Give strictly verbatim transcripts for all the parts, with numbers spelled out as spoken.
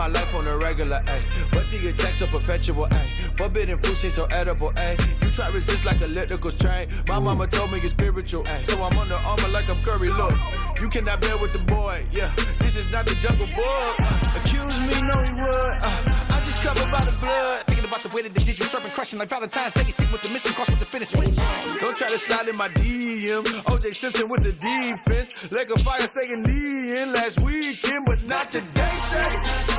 my life on a regular, ayy. But the attacks are perpetual, ayy. Forbidden fruit seems so edible, ayy. You try resist like elliptical train. My mama told me it's spiritual, ayy. So I'm under armor like I'm Curry, look. You cannot bear with the boy, yeah. This is not the jungle book. Accuse me, no he would. Uh, I just covered by the blood. Thinking about the way that they did you, serpent crushing like Valentine's Day. Sick with the mission, cross with the finish. Don't try to slide in my D M. O J Simpson with the defense. Leg of fire saying knee in last weekend, but not today, say.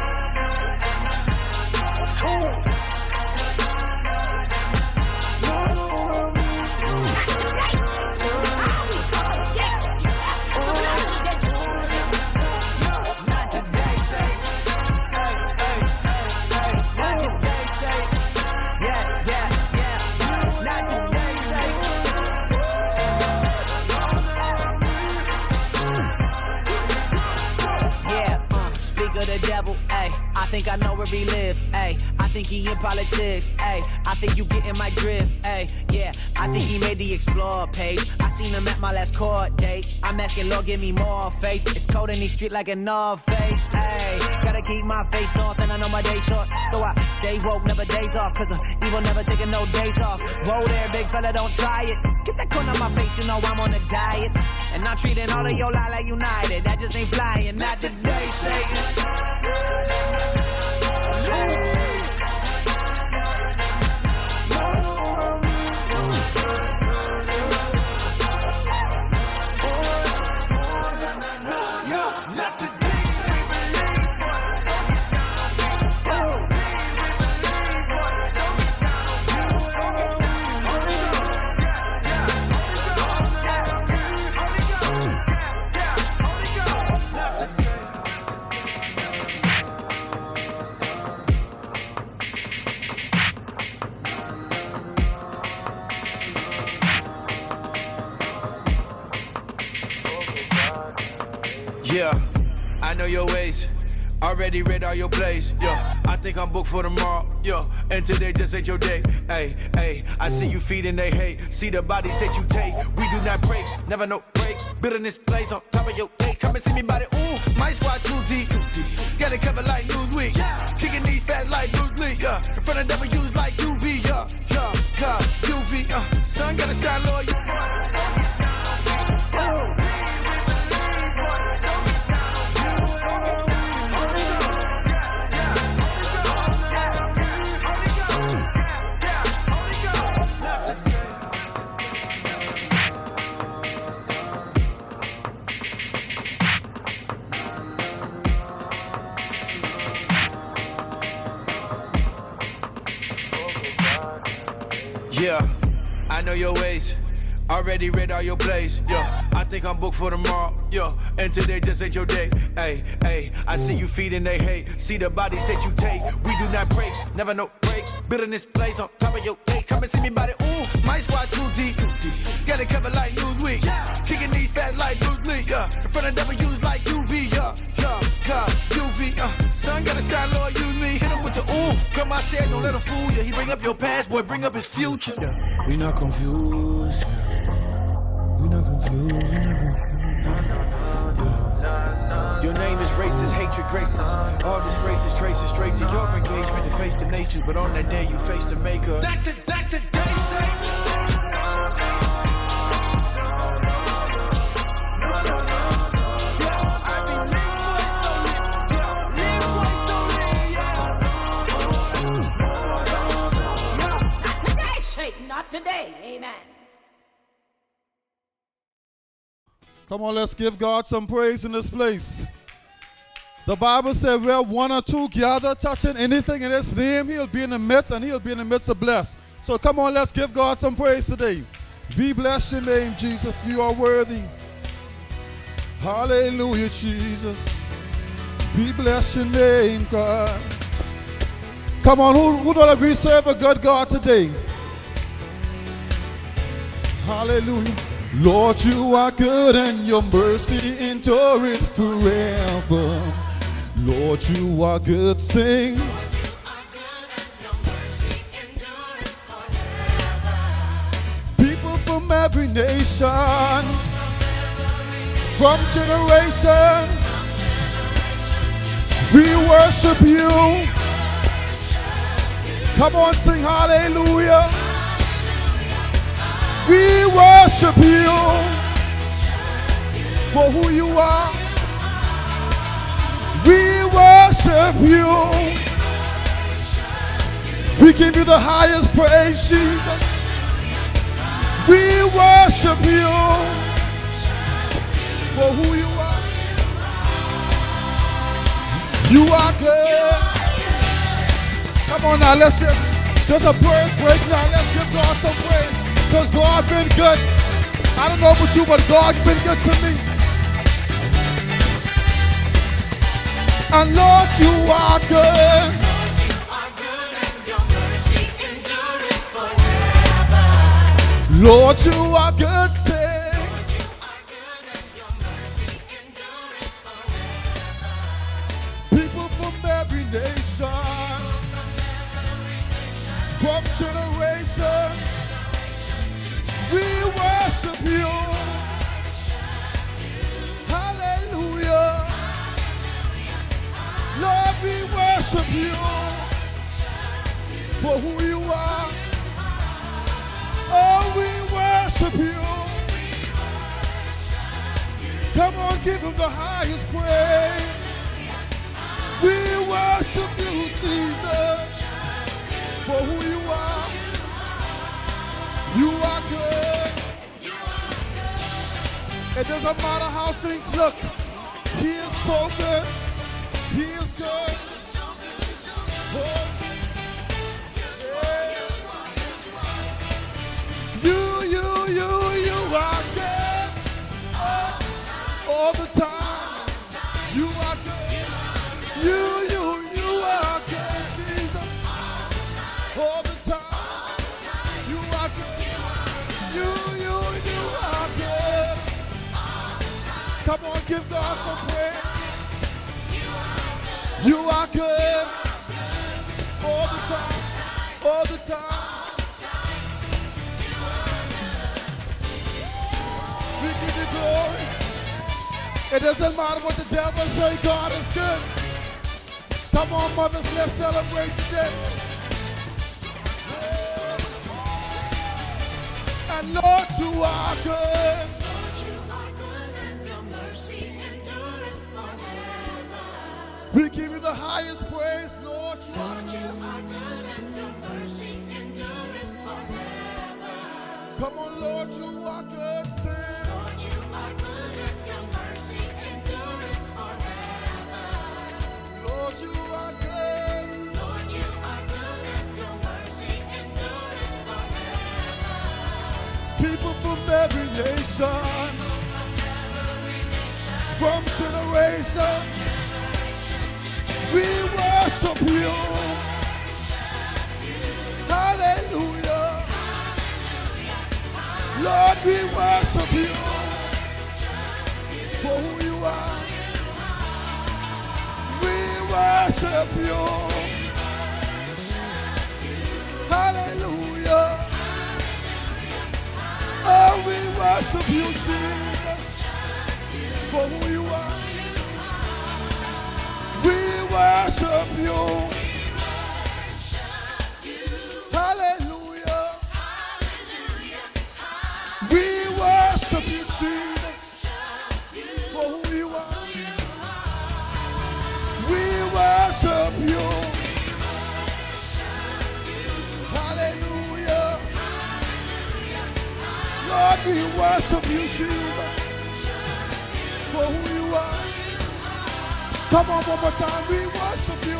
Cool. The devil, ayy. I think I know where he live, ayy. I think he in politics, ayy. I think you getting my drift, ayy. Yeah, I think he made the Explore page. I seen him at my last court date. I'm asking Lord, give me more faith. It's cold in these streets like a North Face, ayy. Gotta keep my face north and I know my day short. So I stay woke, never days off. Cause uh, evil never taking no days off. Roll there, big fella, don't try it. Get that corner on my face, you know I'm on a diet. And I'm treating all of your lie like United. That just ain't flying, not today, Satan. Yeah, I know your ways. Already read all your plays. Yeah, I think I'm booked for tomorrow. Yeah, and today just ain't your day. Hey, hey, I see you feeding they hate. See the bodies that you take. We do not break, never no breaks. Building plays on top of your day. Come and see me body. Ooh, my squad too deep. Got it covered like Newsweek. Kicking these fat like Bruce Lee. Yeah, in front of W's like U V. Yeah, yeah, yeah, U V. Uh, son gotta shine low. Yeah, I know your ways. Already read all your plays. Yeah, I think I'm booked for tomorrow. Yeah, and today just ain't your day. Hey, hey, I see you feeding they hate. See the bodies that you take. We do not break, never no breaks. Building this place on top of your day. Come and see me body. Ooh, my squad too deep. Got it covered like Newsweek. Kicking these fat like Bruce Lee. Yeah, in front of W's like U V. Yeah, yeah, yeah, U V. Uh, son gotta shine low, use me. Hit him with the ooh. Come my shit, don't let him fool you. He bring up your past, boy, bring up his future. Yeah. We not confused. We not confused. We not confused. Yeah. Your name is racist, hatred graces. All disgraces traces straight to your engagement to face the natures. But on that day you face the maker. Back to back to day, say. Not today, amen. Come on, let's give God some praise in this place. The Bible said where one or two gather touching anything in his name, he'll be in the midst and he'll be in the midst of blessed. So come on, let's give God some praise today. We bless your name, Jesus. You are worthy. Hallelujah, Jesus. We bless your name, God. Come on, who, who know that we serve a good God today? Hallelujah. Lord, you are good and your mercy endureth forever. Lord, you are good, sing. Lord, you are good and your mercy endureth forever. People from every nation, from generation, We worship you. Come on, sing hallelujah. We worship you for who you are. We worship you. We give you the highest praise, Jesus. We worship you for who you are. You are good. Come on now, let's just, just a praise break now. Let's give God some praise. Because God been good. I don't know about you, but God been good to me. And Lord, you are good. Lord, you are good and your mercy endureth forever. Lord, you are good, say. Lord, you are good and your mercy endureth forever. People from every nation, from generation, we worship you. Hallelujah. Lord, we worship you for who you are. Oh, we worship you. Come on, give him the highest praise. We worship you, Jesus, for who you are. You are good. It doesn't matter how things look. He is so good. He is good. Oh, yeah. You, you, you, you are good. Oh, all the time. You are good. You, you, you are good, Jesus. All the time. You are good. You, you, you are good. Come on, give God some praise. You are good. All the time. All the time. We give you glory. It doesn't matter what the devil say, God is good. Come on, mothers, let's celebrate today. And Lord, you are good. Lord, you are good and your mercy endureth forever. We give you the highest praise, Lord. You are Lord, you good. are good and your mercy endureth forever. Come on, Lord, you are good. Sing. Lord, you are good and your mercy endureth forever. Lord, you are good. Lord, you are good and your mercy endureth forever. People from every nation, from generation, we worship you. Hallelujah. Lord, we worship you for who you are. We worship you. Hallelujah. Oh, we worship you, Jesus, for who you are. We worship you. Hallelujah. We worship you, Jesus, for who you are. We worship you. Hallelujah. Lord, we worship you, Jesus, for who you are. Come on, one more time. We worship you.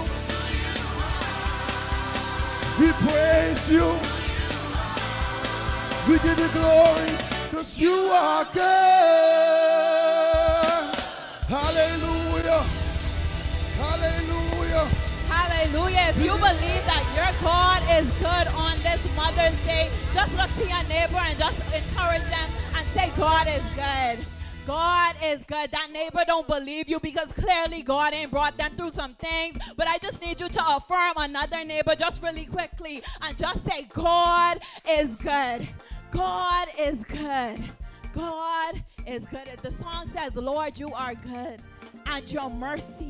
We praise you. We give you glory because you are good. Hallelujah. Hallelujah. Hallelujah. If you believe that your God is good on this Mother's Day, just look to your neighbor and just encourage them and say, God is good. God is good. That neighbor don't believe you because clearly God ain't brought them through some things. But I just need you to affirm another neighbor just really quickly and just say, God is good. God is good. God is good. The song says, Lord, you are good and your mercies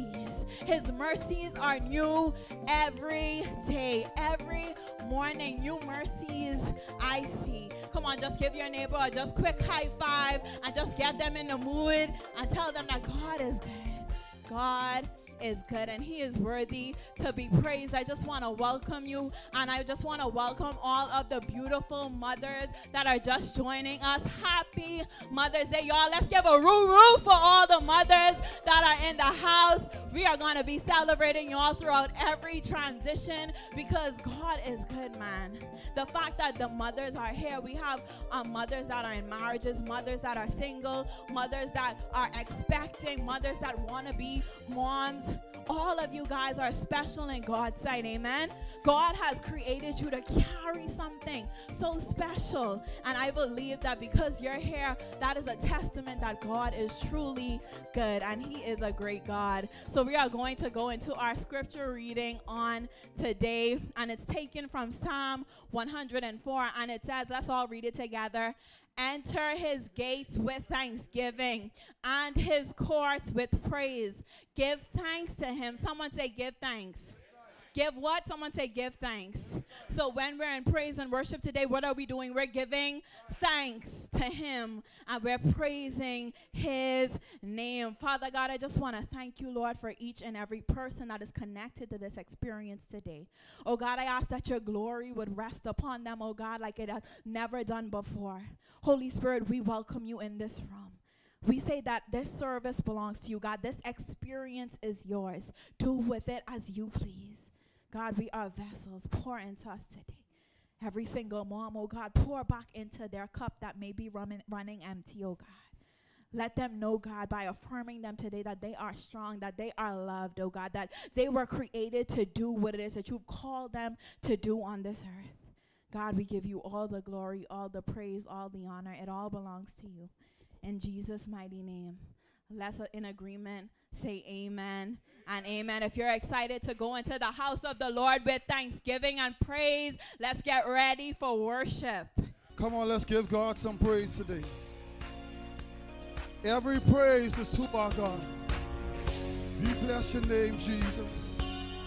His mercies are new every day. Every morning, new mercies I see. Come on, just give your neighbor a just quick high five and just get them in the mood and tell them that God is good. God is good and he is worthy to be praised. I just want to welcome you, and I just want to welcome all of the beautiful mothers that are just joining us. Happy Mother's Day, y'all. Let's give a roo roo for all the mothers that are in the house. We are going to be celebrating y'all throughout every transition because God is good, man. The fact that the mothers are here, we have um, mothers that are in marriages, mothers that are single, mothers that are expecting, mothers that want to be moms. All of you guys are special in God's sight, amen? God has created you to carry something so special, and I believe that because you're here, that is a testament that God is truly good, and he is a great God. So we are going to go into our scripture reading on today, and it's taken from Psalm one hundred four, and it says, let's all read it together. Enter his gates with thanksgiving and his courts with praise. Give thanks to him. Someone say give thanks. Give what? Someone say give thanks. So when we're in praise and worship today, what are we doing? We're giving thanks to him and we're praising his name. Father God, I just want to thank you, Lord, for each and every person that is connected to this experience today. Oh God, I ask that your glory would rest upon them, oh God, like it has never done before. Holy Spirit, we welcome you in this room. We say that this service belongs to you, God. This experience is yours. Do with it as you please. God, we are vessels. Pour into us today. Every single mom, oh God, pour back into their cup that may be running, running empty, oh God. Let them know, God, by affirming them today that they are strong, that they are loved, oh God, that they were created to do what it is that you've called them to do on this earth. God, we give you all the glory, all the praise, all the honor. It all belongs to you. In Jesus' mighty name. Let's, uh, in agreement, say amen and amen. If you're excited to go into the house of the Lord with thanksgiving and praise, let's get ready for worship. Come on, let's give God some praise today. Every praise is to our God. We bless your name, Jesus.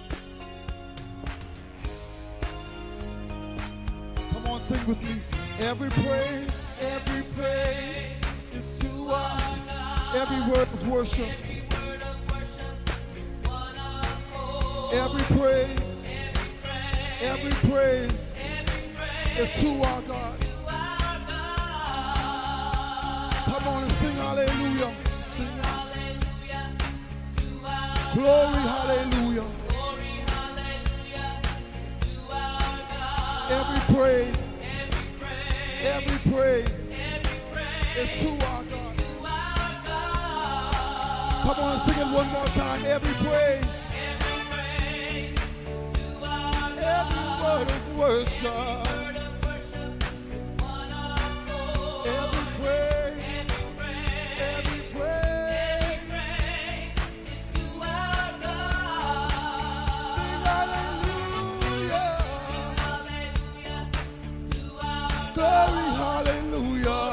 Come on, sing with me. Every praise, every praise is to our God. Every word of worship. Every praise, every praise is to our God. Come on and sing hallelujah. Sing hallelujah. Glory, hallelujah. Every praise, every praise is to our God. Come on and sing it one more time. Every praise, every word of worship. Every praise, every praise is to our God. Sing hallelujah. Glory, hallelujah.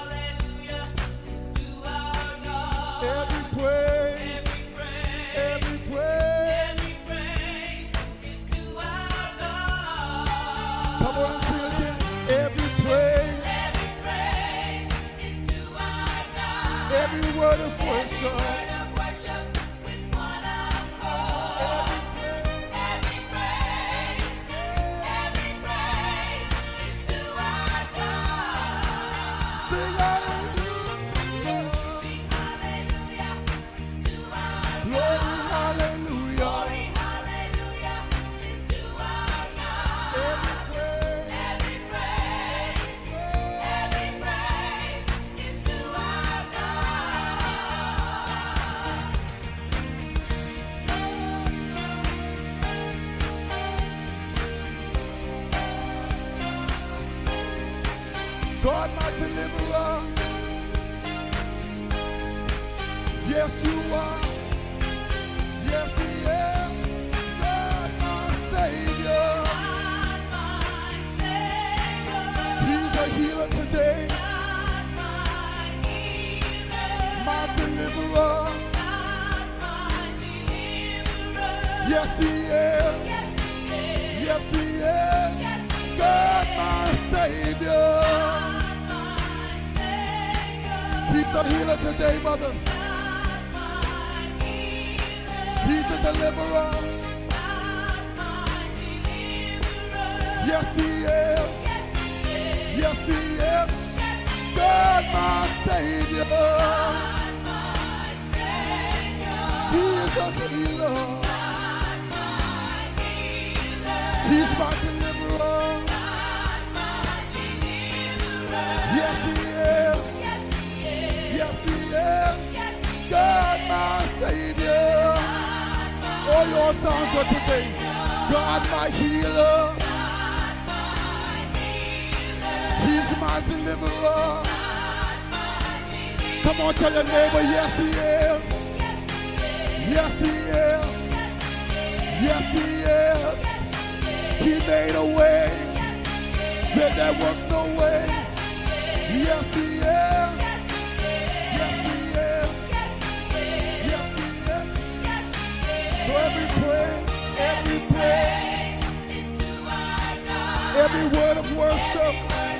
Every praise, every praise is to our God. Come on and sing again. Every praise, every praise is to our God. Every word of worship. God, my deliverer. Yes, you are. Yes, he is. God, my Savior. God, my Savior. He's a healer today. God, my healer. My deliverer. God, my deliverer. Yes, he is. Yes, he is. God, my Savior. He's a healer today, mothers. He's a deliverer. Yes, he is. Yes, he is. God, my Savior. He is a healer. He's my deliverer. Yes, he is. Yes, he is. God, my Savior. Oh, your song for today. God, my healer. He's my deliverer. Come on, tell your neighbor, yes, he is. Yes, he is. Yes, he is. He made a way where there was no way. Yes, he is. Yes, he is. Yes, he is. So every praise, every praise, every word of worship,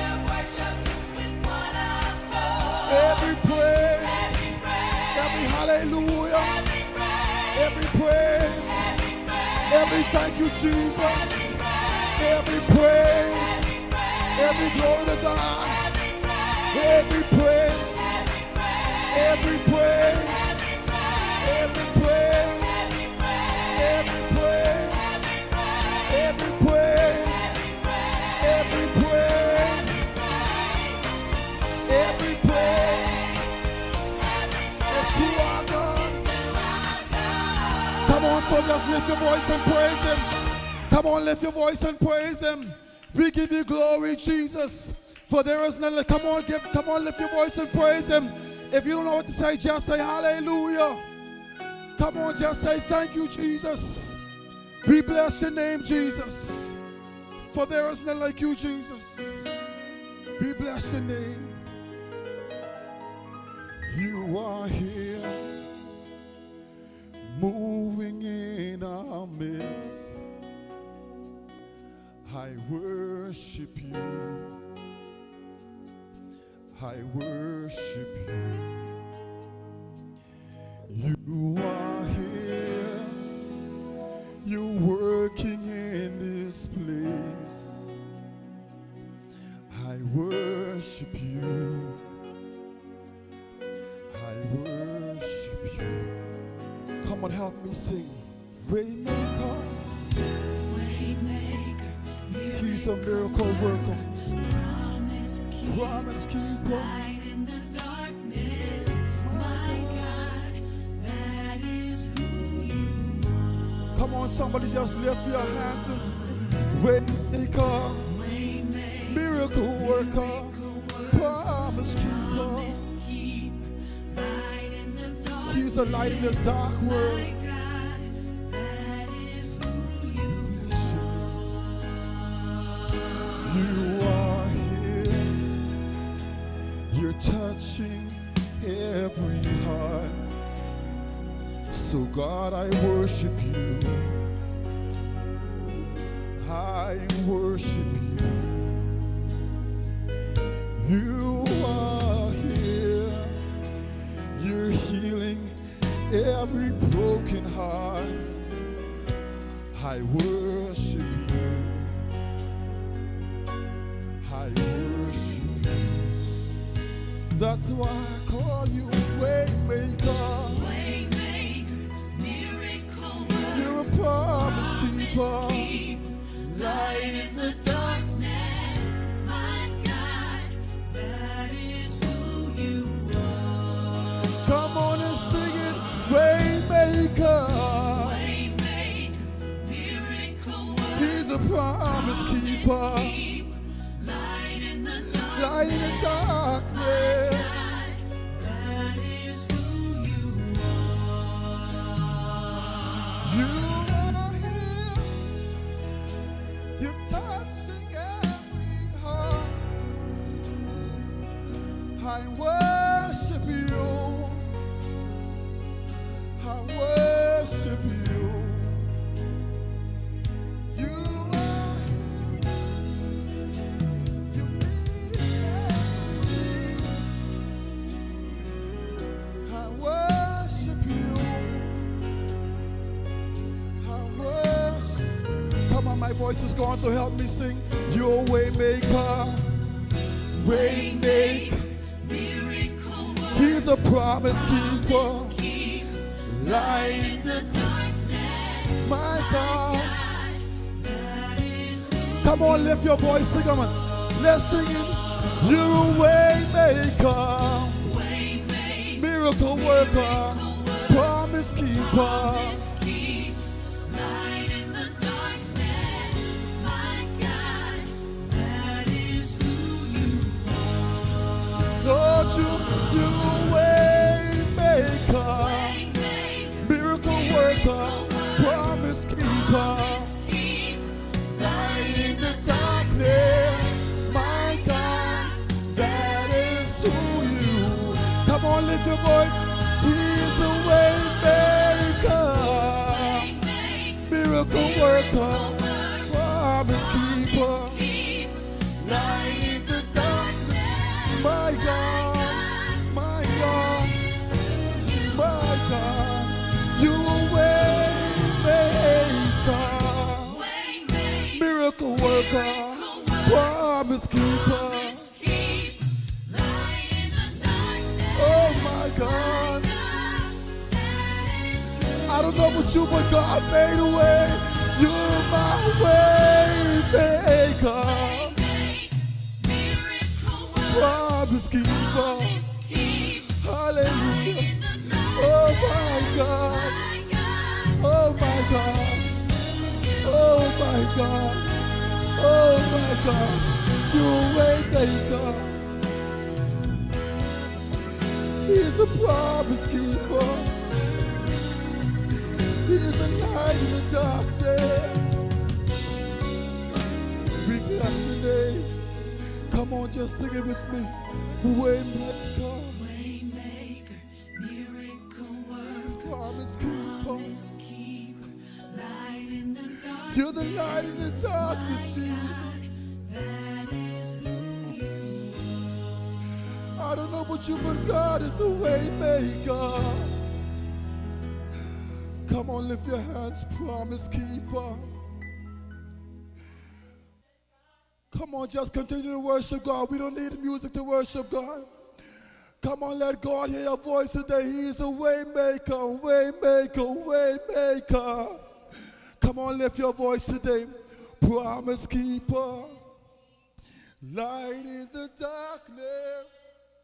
every praise, every hallelujah, every praise, every thank you, Jesus, every praise, every glory to God, every praise, every praise, every praise, every praise, every praise, every praise, every praise is to our God. Come on, so just lift your voice and praise him. Come on, lift your voice and praise him. We give you glory, Jesus, for there is none. Come on, give. Come on, lift your voice and praise him. If you don't know what to say, just say hallelujah. Come on, just say thank you, Jesus. We bless your name, Jesus, for there is none like you, Jesus. We bless your name. You are here, moving in our midst. I worship you. I worship you. You are here. You're working in this place. I worship you. I worship you. Come on, help me sing. Waymaker. Waymaker, He's a miracle worker. promise keeper, Promise keeper. light in the darkness. My God, that is who you are. Come on, somebody just lift your hands and sing. Waymaker. Waymaker, Miracle worker. Promise keeper. keeper, light in the darkness. He's a light in this dark world. My God, that is who you You are here. You're touching every heart. So God, I worship you. I worship you. You are here. You're healing every broken heart. I worship you. I worship you. That's why I call you Waymaker. Waymaker, miracle worker, You're a promise keeper. light in the darkness. My God, that is who you are. Come on and sing it, Waymaker. Waymaker, miracle worker, He's a promise keeper. light in the darkness. Light in the darkness. That is who you are. You are here. You're touching every heart. I worship you. I worship you. voice is gone, so help me sing. Your way maker, way make. He's a promise keeper. Light in the darkness, my God. Come on, lift your voice, sing them. Let's sing it. You're a way maker, miracle worker, promise keeper. Light in the darkness, my God, that is who you are. Lord, you, you're a way maker, miracle worker, promise keeper. Light in the darkness, my God, that is who you. Come on, lift your voice. He's a way maker, miracle worker, promise keeper. Light in the darkness, my God, my God, my God. You a way maker, miracle worker, promise keeper. Oh my God. I don't know about you, but God made a way. You're my way maker, promise keeper. Hallelujah. Oh my God. Oh my God. Oh my God. Oh my God. You're a way maker. He's a promise keeper. He's a light in the darkness. We bless your name. Come on, just sing it with me. Way maker, Waymaker, miracle worker, promise keeper. keeper, light in the dark. You're the light in the darkness, Jesus. That is who you I don't know about you, but God is a way maker. Come on, lift your hands, promise keeper. Come on, just continue to worship God. We don't need music to worship God. Come on, let God hear your voice today. He is a way maker, way maker, way maker. Come on, lift your voice today. Promise keeper. Light in the darkness.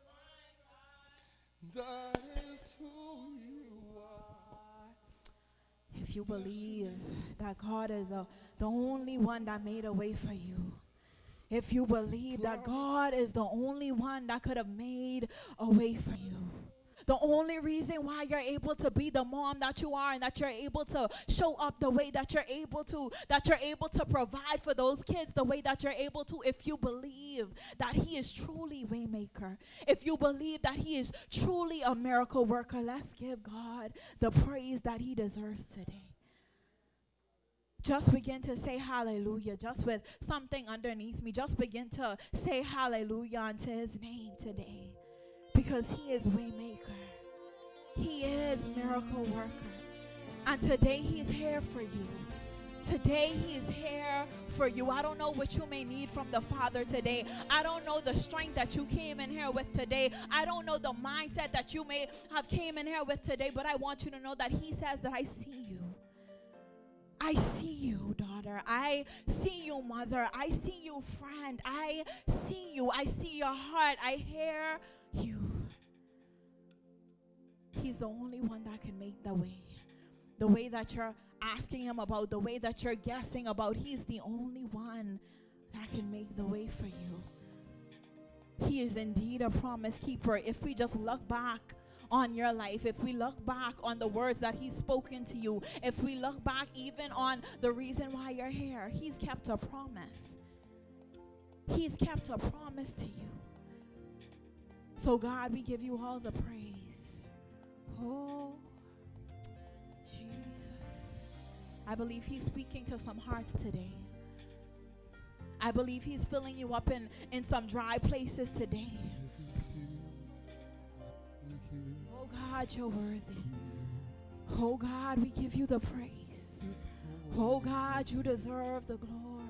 That is who you are. If you believe that God is a, the only one that made a way for you, if you believe that God is the only one that could have made a way for you, the only reason why you're able to be the mom that you are and that you're able to show up the way that you're able to, that you're able to provide for those kids the way that you're able to, if you believe that he is truly waymaker, if you believe that he is truly a miracle worker, let's give God the praise that he deserves today. Just begin to say hallelujah, just with something underneath me. Just begin to say hallelujah unto his name today. Because he is waymaker. He is miracle worker. And today he's here for you. Today he's here for you. I don't know what you may need from the Father today. I don't know the strength that you came in here with today. I don't know the mindset that you may have came in here with today. But I want you to know that he says that I see you. I see you, daughter. I see you, mother. I see you, friend. I see you. I see your heart. I hear you. He's the only one that can make the way. The way that you're asking him about, the way that you're guessing about, he's the only one that can make the way for you. He is indeed a promise keeper. If we just look back on your life, if we look back on the words that he's spoken to you, if we look back even on the reason why you're here, he's kept a promise. He's kept a promise to you. So God, we give you all the praise. Oh, Jesus. I believe he's speaking to some hearts today. I believe he's filling you up in, in some dry places today. Oh God, you're worthy. Oh God, we give you the praise. Oh God, you deserve the glory.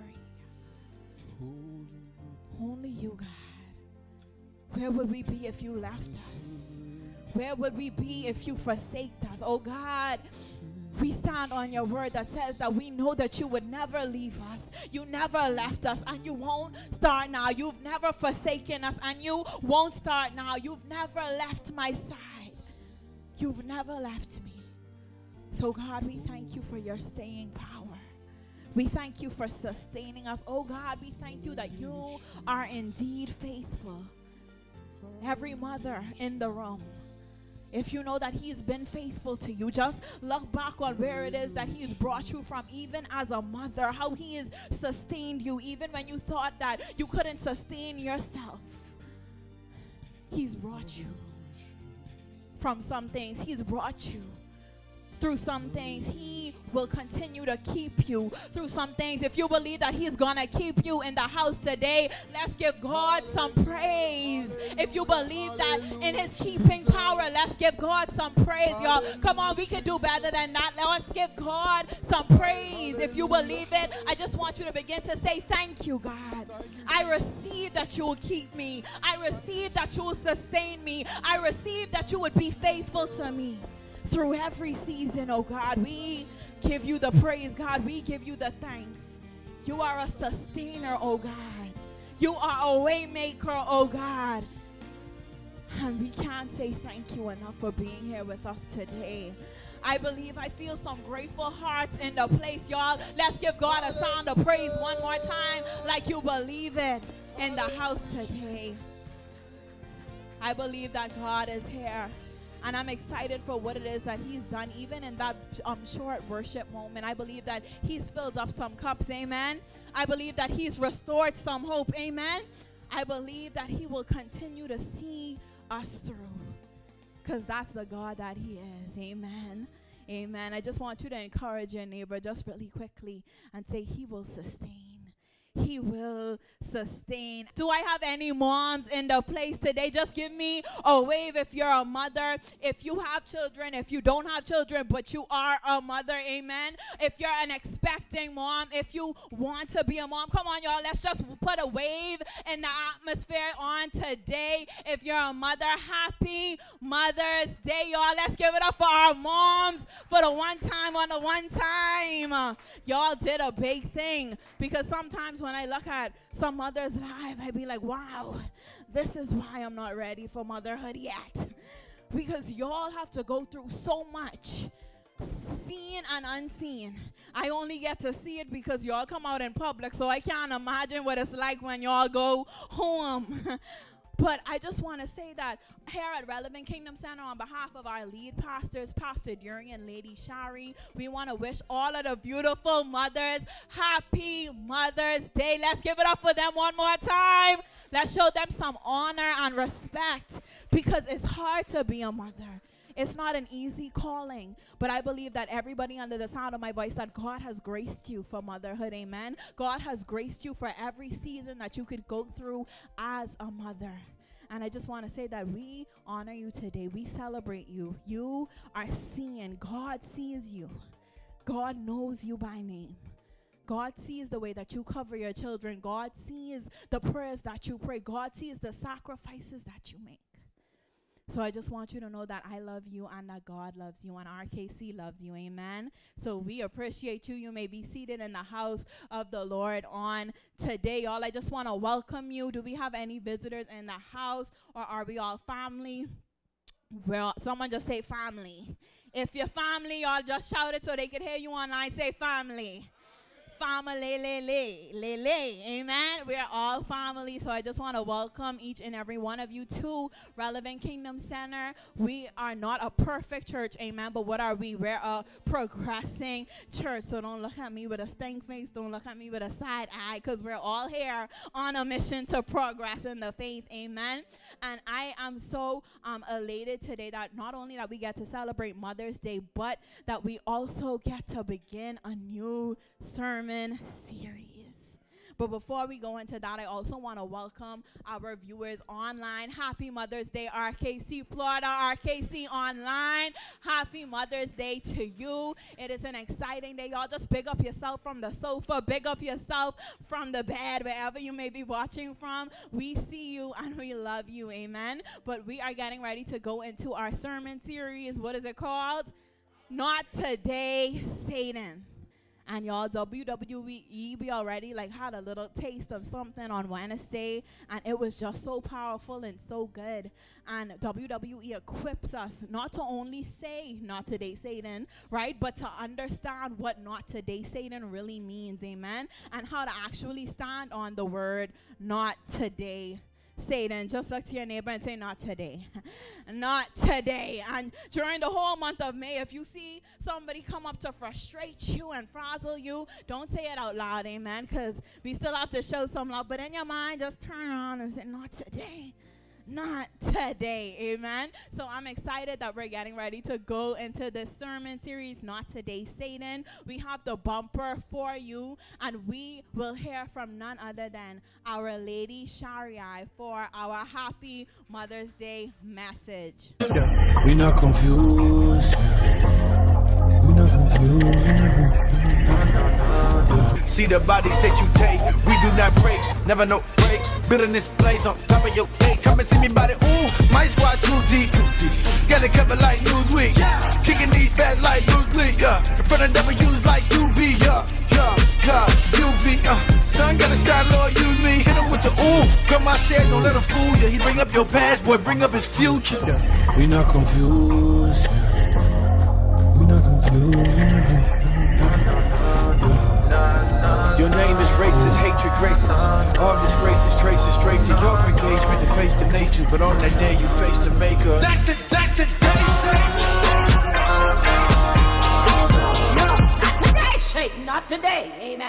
Only you, God. Where would we be if you left us? Where would we be if you forsaked us? Oh God, we stand on your word that says that we know that you would never leave us. You never left us, and you won't start now. You've never forsaken us, and you won't start now. You've never left my side. You've never left me. So God, we thank you for your staying power. We thank you for sustaining us. Oh God, we thank you that you are indeed faithful. Every mother in the room, if you know that he's been faithful to you, just look back on where it is that he's brought you from, even as a mother, how he has sustained you, even when you thought that you couldn't sustain yourself. He's brought you from some things. He's brought you through some things. He will continue to keep you through some things. If you believe that he's gonna keep you in the house today, let's give God some praise. If you believe that in his keeping power, let's give God some praise, y'all. Come on, we can do better than that. Let's give God some praise. If you believe it, I just want you to begin to say, thank you, God. I receive that you will keep me. I receive that you will sustain me. I receive that you would be faithful to me through every season, oh God. We give you the praise, God. We give you the thanks. You are a sustainer, oh God. You are a way maker, oh God. And we can't say thank you enough for being here with us today. I believe I feel some grateful hearts in the place, y'all. Let's give God a sound of praise one more time like you believe it in the house today. I believe that God is here. And I'm excited for what it is that he's done, even in that um, short worship moment. I believe that he's filled up some cups, amen. I believe that he's restored some hope, amen. I believe that he will continue to see us through, because that's the God that he is, amen. Amen. I just want you to encourage your neighbor just really quickly and say, he will sustain. He will sustain. Do I have any moms in the place today? Just give me a wave if you're a mother. If you have children, if you don't have children, but you are a mother, amen. If you're an expecting mom, if you want to be a mom, come on, y'all. Let's just put a wave in the atmosphere on today. If you're a mother, happy Mother's Day, y'all. Let's give it up for our moms for the one time on the one time. Uh, y'all did a big thing, because sometimes when I look at some mothers' life, I be like, wow, this is why I'm not ready for motherhood yet. Because y'all have to go through so much, seen and unseen. I only get to see it because y'all come out in public, so I can't imagine what it's like when y'all go home. But I just want to say that here at Relevant Kingdom Center, on behalf of our lead pastors, Pastor Dury and Lady Shari, we want to wish all of the beautiful mothers happy Mother's Day. Let's give it up for them one more time. Let's show them some honor and respect, because it's hard to be a mother. It's not an easy calling, but I believe that everybody under the sound of my voice, that God has graced you for motherhood, amen. God has graced you for every season that you could go through as a mother. And I just want to say that we honor you today. We celebrate you. You are seen. God sees you. God knows you by name. God sees the way that you cover your children. God sees the prayers that you pray. God sees the sacrifices that you make. So I just want you to know that I love you and that God loves you and R K C loves you, amen. So we appreciate you. You may be seated in the house of the Lord on today, y'all. I just want to welcome you. Do we have any visitors in the house, or are we all family? Well, someone just say family. If you're family, y'all just shout it so they can hear you online. Say family. Family, le, le, le, le. Amen. We're all family, so I just want to welcome each and every one of you to Relevant Kingdom Center. We are not a perfect church, amen, but what are we? We're a progressing church, so don't look at me with a stank face. Don't look at me with a side eye, because we're all here on a mission to progress in the faith, amen. And I am so um, elated today that not only that we get to celebrate Mother's Day, but that we also get to begin a new sermon series. But before we go into that, I also want to welcome our viewers online. Happy Mother's Day, R K C Florida, R K C Online. Happy Mother's Day to you. It is an exciting day. Y'all just big up yourself from the sofa, big up yourself from the bed, wherever you may be watching from. We see you and we love you, amen. But we are getting ready to go into our sermon series. What is it called? Not Today, Satan. And y'all, W W E, we already like had a little taste of something on Wednesday, and it was just so powerful and so good. And W W E equips us not to only say not today Satan, right, but to understand what not today Satan really means, amen, and how to actually stand on the word not today Satan. Just look to your neighbor and say, not today. Not today. And during the whole month of May, if you see somebody come up to frustrate you and frazzle you, don't say it out loud, amen, because we still have to show some love. But in your mind, just turn around and say, not today. Not today, amen. So I'm excited that we're getting ready to go into this sermon series, Not Today, Satan. We have the bumper for you, and we will hear from none other than Our Lady Shariai for our Happy Mother's Day message. We not confused. We not confused. We not confused. See the bodies that you take, we do not break, never no break. Bitterness plays on top of your plate. Come and see me body, ooh, my squad too deep. Got it covered like Newsweek, kicking these fat like Bruce Lee, yeah. In front of W's like U V, yeah, yeah, yeah, U V, uh. Son gotta shine, Lord, use me. Hit him with the ooh, cut my shit, don't let him fool you. He bring up your past, boy, bring up his future. We not confused. We not confused. We not confused. Your name is racist, hatred graces. All disgraces, traces straight to your engagement to face the nature. But on that day you face the maker. Not to, not today, Satan. Not today, Satan. Not today. Amen.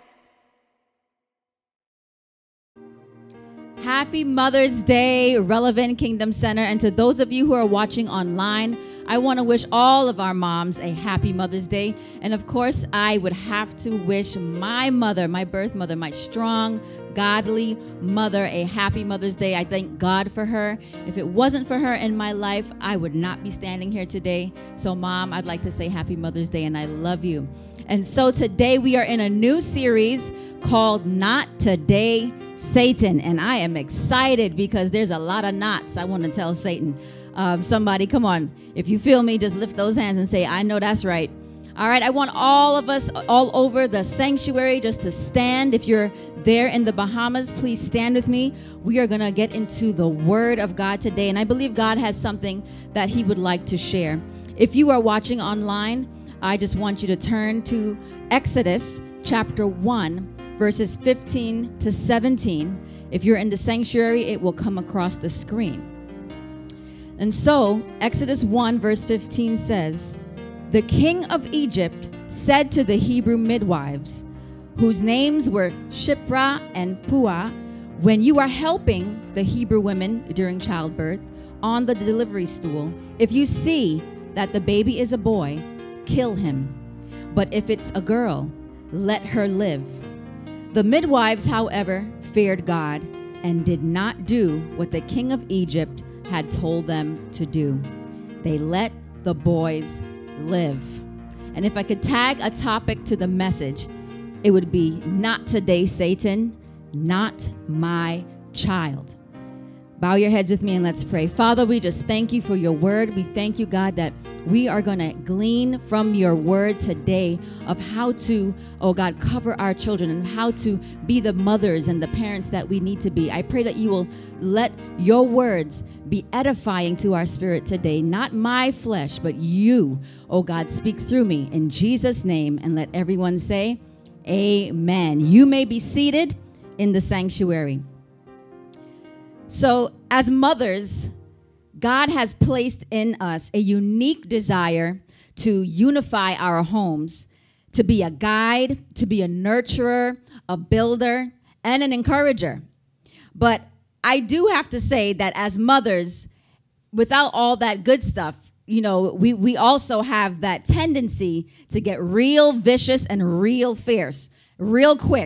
Happy Mother's Day, Relevant Kingdom Center. And to those of you who are watching online, I want to wish all of our moms a happy Mother's Day. And of course, I would have to wish my mother, my birth mother, my strong, godly mother, a happy Mother's Day. I thank God for her. If it wasn't for her in my life, I would not be standing here today. So Mom, I'd like to say happy Mother's Day, and I love you. And so today we are in a new series called Not Today, Satan. And I am excited because there's a lot of knots I want to tell Satan. Um, somebody, come on. If you feel me, just lift those hands and say, I know that's right. All right, I want all of us all over the sanctuary just to stand. If you're there in the Bahamas, please stand with me. We are going to get into the Word of God today, and I believe God has something that He would like to share. If you are watching online, I just want you to turn to Exodus chapter one, verses fifteen to seventeen. If you're in the sanctuary, it will come across the screen. And so, Exodus one, verse fifteen says, the king of Egypt said to the Hebrew midwives, whose names were Shiphrah and Puah, when you are helping the Hebrew women during childbirth on the delivery stool, if you see that the baby is a boy, kill him. But if it's a girl, let her live. The midwives, however, feared God and did not do what the king of Egypt had told them to do. They let the boys live. And if I could tag a topic to the message, it would be not today, Satan, not my child. Bow your heads with me and let's pray. Father, we just thank you for your word. We thank you, God, that we are going to glean from your word today of how to, oh God, cover our children and how to be the mothers and the parents that we need to be. I pray that you will let your words be edifying to our spirit today. Not my flesh, but you, oh God, speak through me in Jesus' name, and let everyone say, amen. You may be seated in the sanctuary. So as mothers, God has placed in us a unique desire to unify our homes, to be a guide, to be a nurturer, a builder, and an encourager. But I do have to say that as mothers, without all that good stuff, you know, we, we also have that tendency to get real vicious and real fierce, real quick.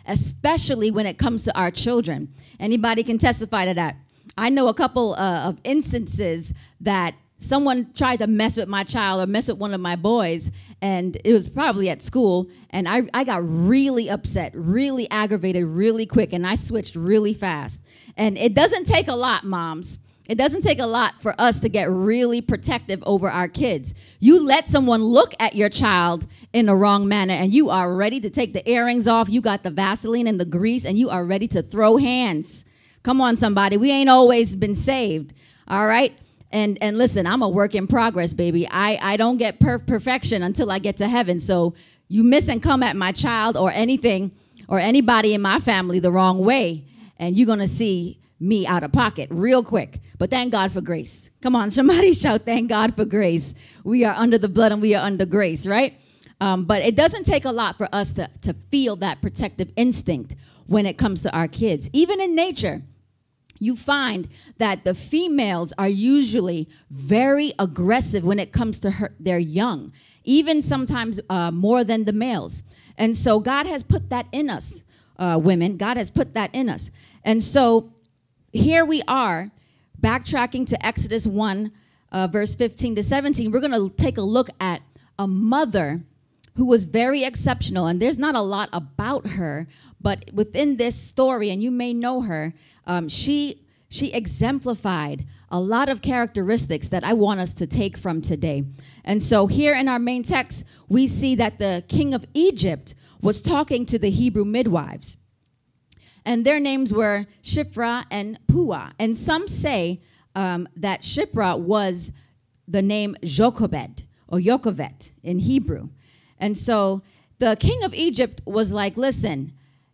especially when it comes to our children. Anybody can testify to that. I know a couple uh, of instances that someone tried to mess with my child or mess with one of my boys, and it was probably at school, and I, I got really upset, really aggravated really quick, and I switched really fast. And it doesn't take a lot, moms. It doesn't take a lot for us to get really protective over our kids. You let someone look at your child in the wrong manner, and you are ready to take the earrings off. You got the Vaseline and the grease, and you are ready to throw hands. Come on, somebody. We ain't always been saved, all right? And and listen, I'm a work in progress, baby. I, I don't get per perfection until I get to heaven. So you miss and come at my child or anything or anybody in my family the wrong way, and you're going to see me out of pocket real quick. But thank God for grace. Come on, somebody shout, thank God for grace. We are under the blood and we are under grace, right? Um, but it doesn't take a lot for us to, to feel that protective instinct when it comes to our kids. Even in nature, you find that the females are usually very aggressive when it comes to her, their young, even sometimes uh, more than the males. And so God has put that in us, uh, women. God has put that in us. And so here we are, backtracking to Exodus one, uh, verse fifteen to seventeen. We're going to take a look at a mother who was very exceptional. And there's not a lot about her, but within this story, and you may know her, um, she, she exemplified a lot of characteristics that I want us to take from today. And so here in our main text, we see that the king of Egypt was talking to the Hebrew midwives. And their names were Shiphrah and Puah. And some say um, that Shiphrah was the name Jochebed or Yocheved in Hebrew. And so the king of Egypt was like, listen,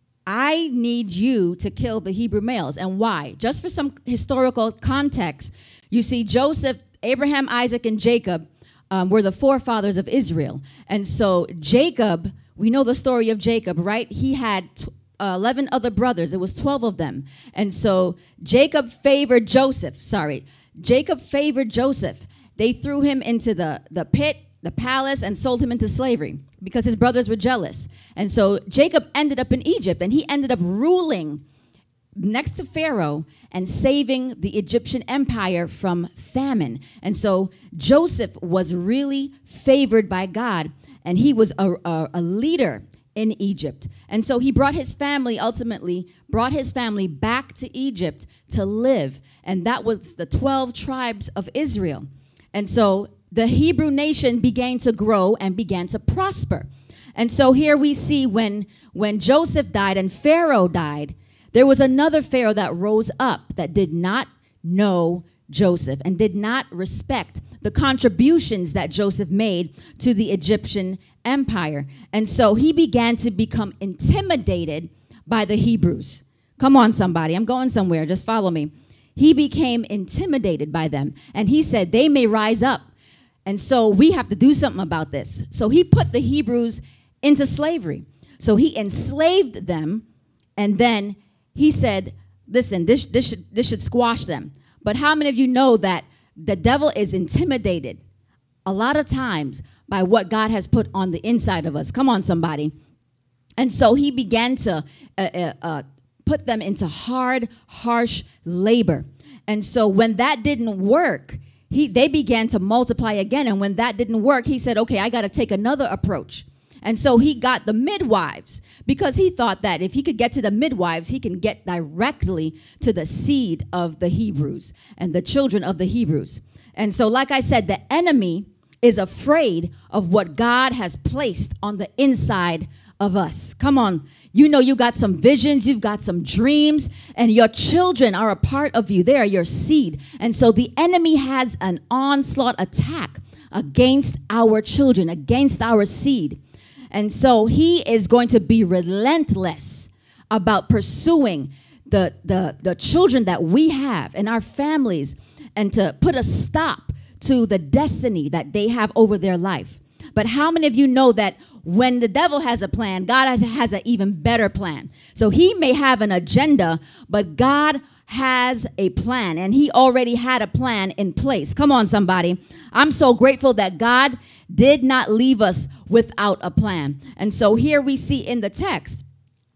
I need you to kill the Hebrew males. And why? Just for some historical context, you see Joseph, Abraham, Isaac, and Jacob um, were the forefathers of Israel. And so Jacob, we know the story of Jacob, right? He had Uh, eleven other brothers. It was twelve of them. And so Jacob favored Joseph. Sorry. Jacob favored Joseph. They threw him into the, the pit, the palace, and sold him into slavery because his brothers were jealous. And so Jacob ended up in Egypt, and he ended up ruling next to Pharaoh and saving the Egyptian empire from famine. And so Joseph was really favored by God, and he was a, a, a leader in Egypt. And so he brought his family, ultimately brought his family back to Egypt to live. And that was the twelve tribes of Israel. And so the Hebrew nation began to grow and began to prosper. And so here we see when, when Joseph died and Pharaoh died, there was another Pharaoh that rose up that did not know Joseph and did not respect the contributions that Joseph made to the Egyptian empire. And so he began to become intimidated by the Hebrews. Come on, somebody. I'm going somewhere. Just follow me. He became intimidated by them. And he said, they may rise up. And so we have to do something about this. So he put the Hebrews into slavery. So he enslaved them. And then he said, listen, this, this, should, this should squash them. But how many of you know that the devil is intimidated a lot of times by what God has put on the inside of us? Come on, somebody. And so he began to uh, uh, uh, put them into hard, harsh labor. And so when that didn't work, he, they began to multiply again. And when that didn't work, he said, okay, I got to take another approach. And so he got the midwives because he thought that if he could get to the midwives, he can get directly to the seed of the Hebrews and the children of the Hebrews. And so, like I said, the enemy is afraid of what God has placed on the inside of us. Come on. You know you got some visions, you've got some dreams, and your children are a part of you. They are your seed. And so the enemy has an onslaught attack against our children, against our seed. And so he is going to be relentless about pursuing the, the, the children that we have and our families and to put a stop to the destiny that they have over their life. But how many of you know that when the devil has a plan, God has, has an even better plan? So he may have an agenda, but God has a plan, and he already had a plan in place. Come on, somebody. I'm so grateful that God did not leave us without a plan. And so here we see in the text,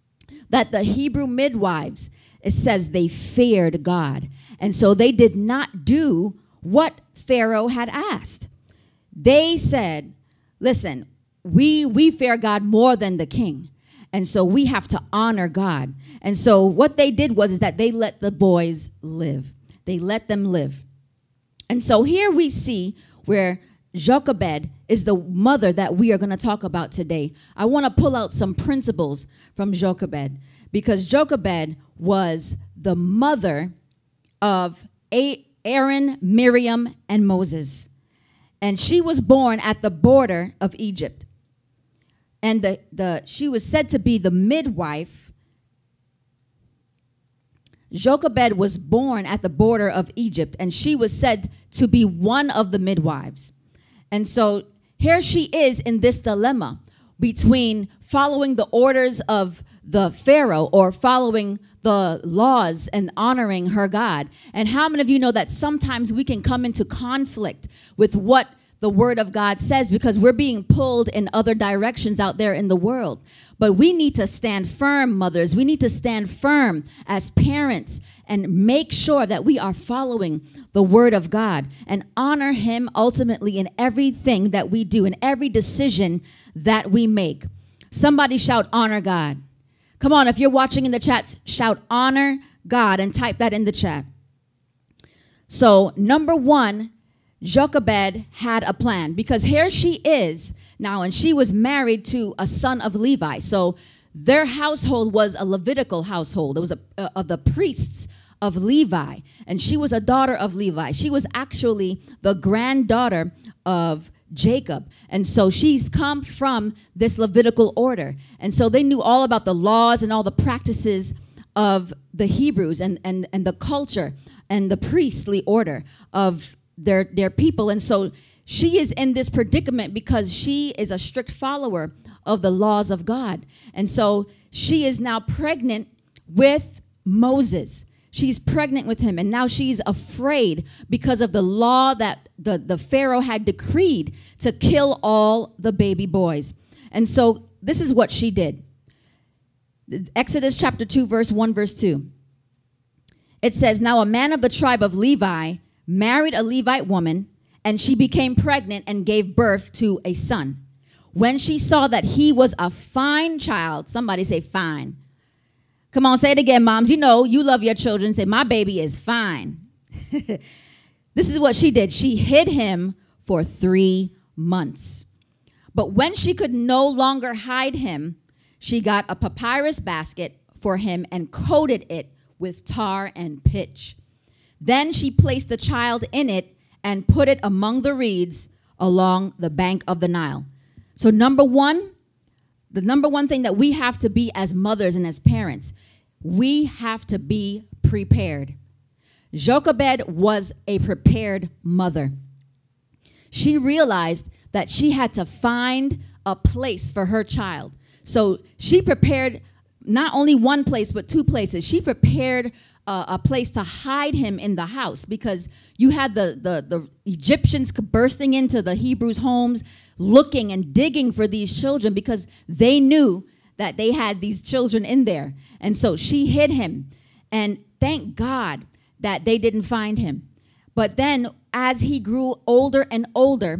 that the Hebrew midwives, it says they feared God. And so they did not do what Pharaoh had asked. They said, listen, we, we fear God more than the king. And so we have to honor God. And so what they did was is that they let the boys live. They let them live. And so here we see where Jochebed is the mother that we are going to talk about today. I want to pull out some principles from Jochebed, because Jochebed was the mother of Aaron, Miriam, and Moses. And she was born at the border of Egypt. And the, the she was said to be the midwife. Jochebed was born at the border of Egypt, and she was said to be one of the midwives. And so here she is in this dilemma between following the orders of the Pharaoh or following the laws and honoring her God. And how many of you know that sometimes we can come into conflict with what the word of God says because we're being pulled in other directions out there in the world? But we need to stand firm, mothers. We need to stand firm as parents and make sure that we are following the word of God and honor him ultimately in everything that we do, in every decision that we make. Somebody shout, honor God. Come on, if you're watching in the chat, shout, honor God, and type that in the chat. So, number one, Jochebed had a plan, because here she is now, and she was married to a son of Levi. So their household was a Levitical household. It was a, uh, of the priests of Levi, and she was a daughter of Levi. She was actually the granddaughter of Jacob, and so she's come from this Levitical order. And so they knew all about the laws and all the practices of the Hebrews and, and, and the culture and the priestly order of their, their people. And so she is in this predicament because she is a strict follower of the laws of God. And so she is now pregnant with Moses. She's pregnant with him, and now she's afraid because of the law that the, the Pharaoh had decreed to kill all the baby boys. And so this is what she did. Exodus chapter two, verse one, verse two. It says, now a man of the tribe of Levi married a Levite woman, and she became pregnant and gave birth to a son. When she saw that he was a fine child, somebody say fine. Come on, say it again, moms. You know, you love your children. Say, my baby is fine. This is what she did. She hid him for three months. But when she could no longer hide him, she got a papyrus basket for him and coated it with tar and pitch. Then she placed the child in it and put it among the reeds along the bank of the Nile. So number one, the number one thing that we have to be as mothers and as parents, we have to be prepared. Jochebed was a prepared mother. She realized that she had to find a place for her child. So she prepared not only one place, but two places. She prepared uh, a place to hide him in the house, because you had the, the, the Egyptians bursting into the Hebrews' homes, looking and digging for these children because they knew that they had these children in there. And so she hid him. And thank God that they didn't find him. But then as he grew older and older,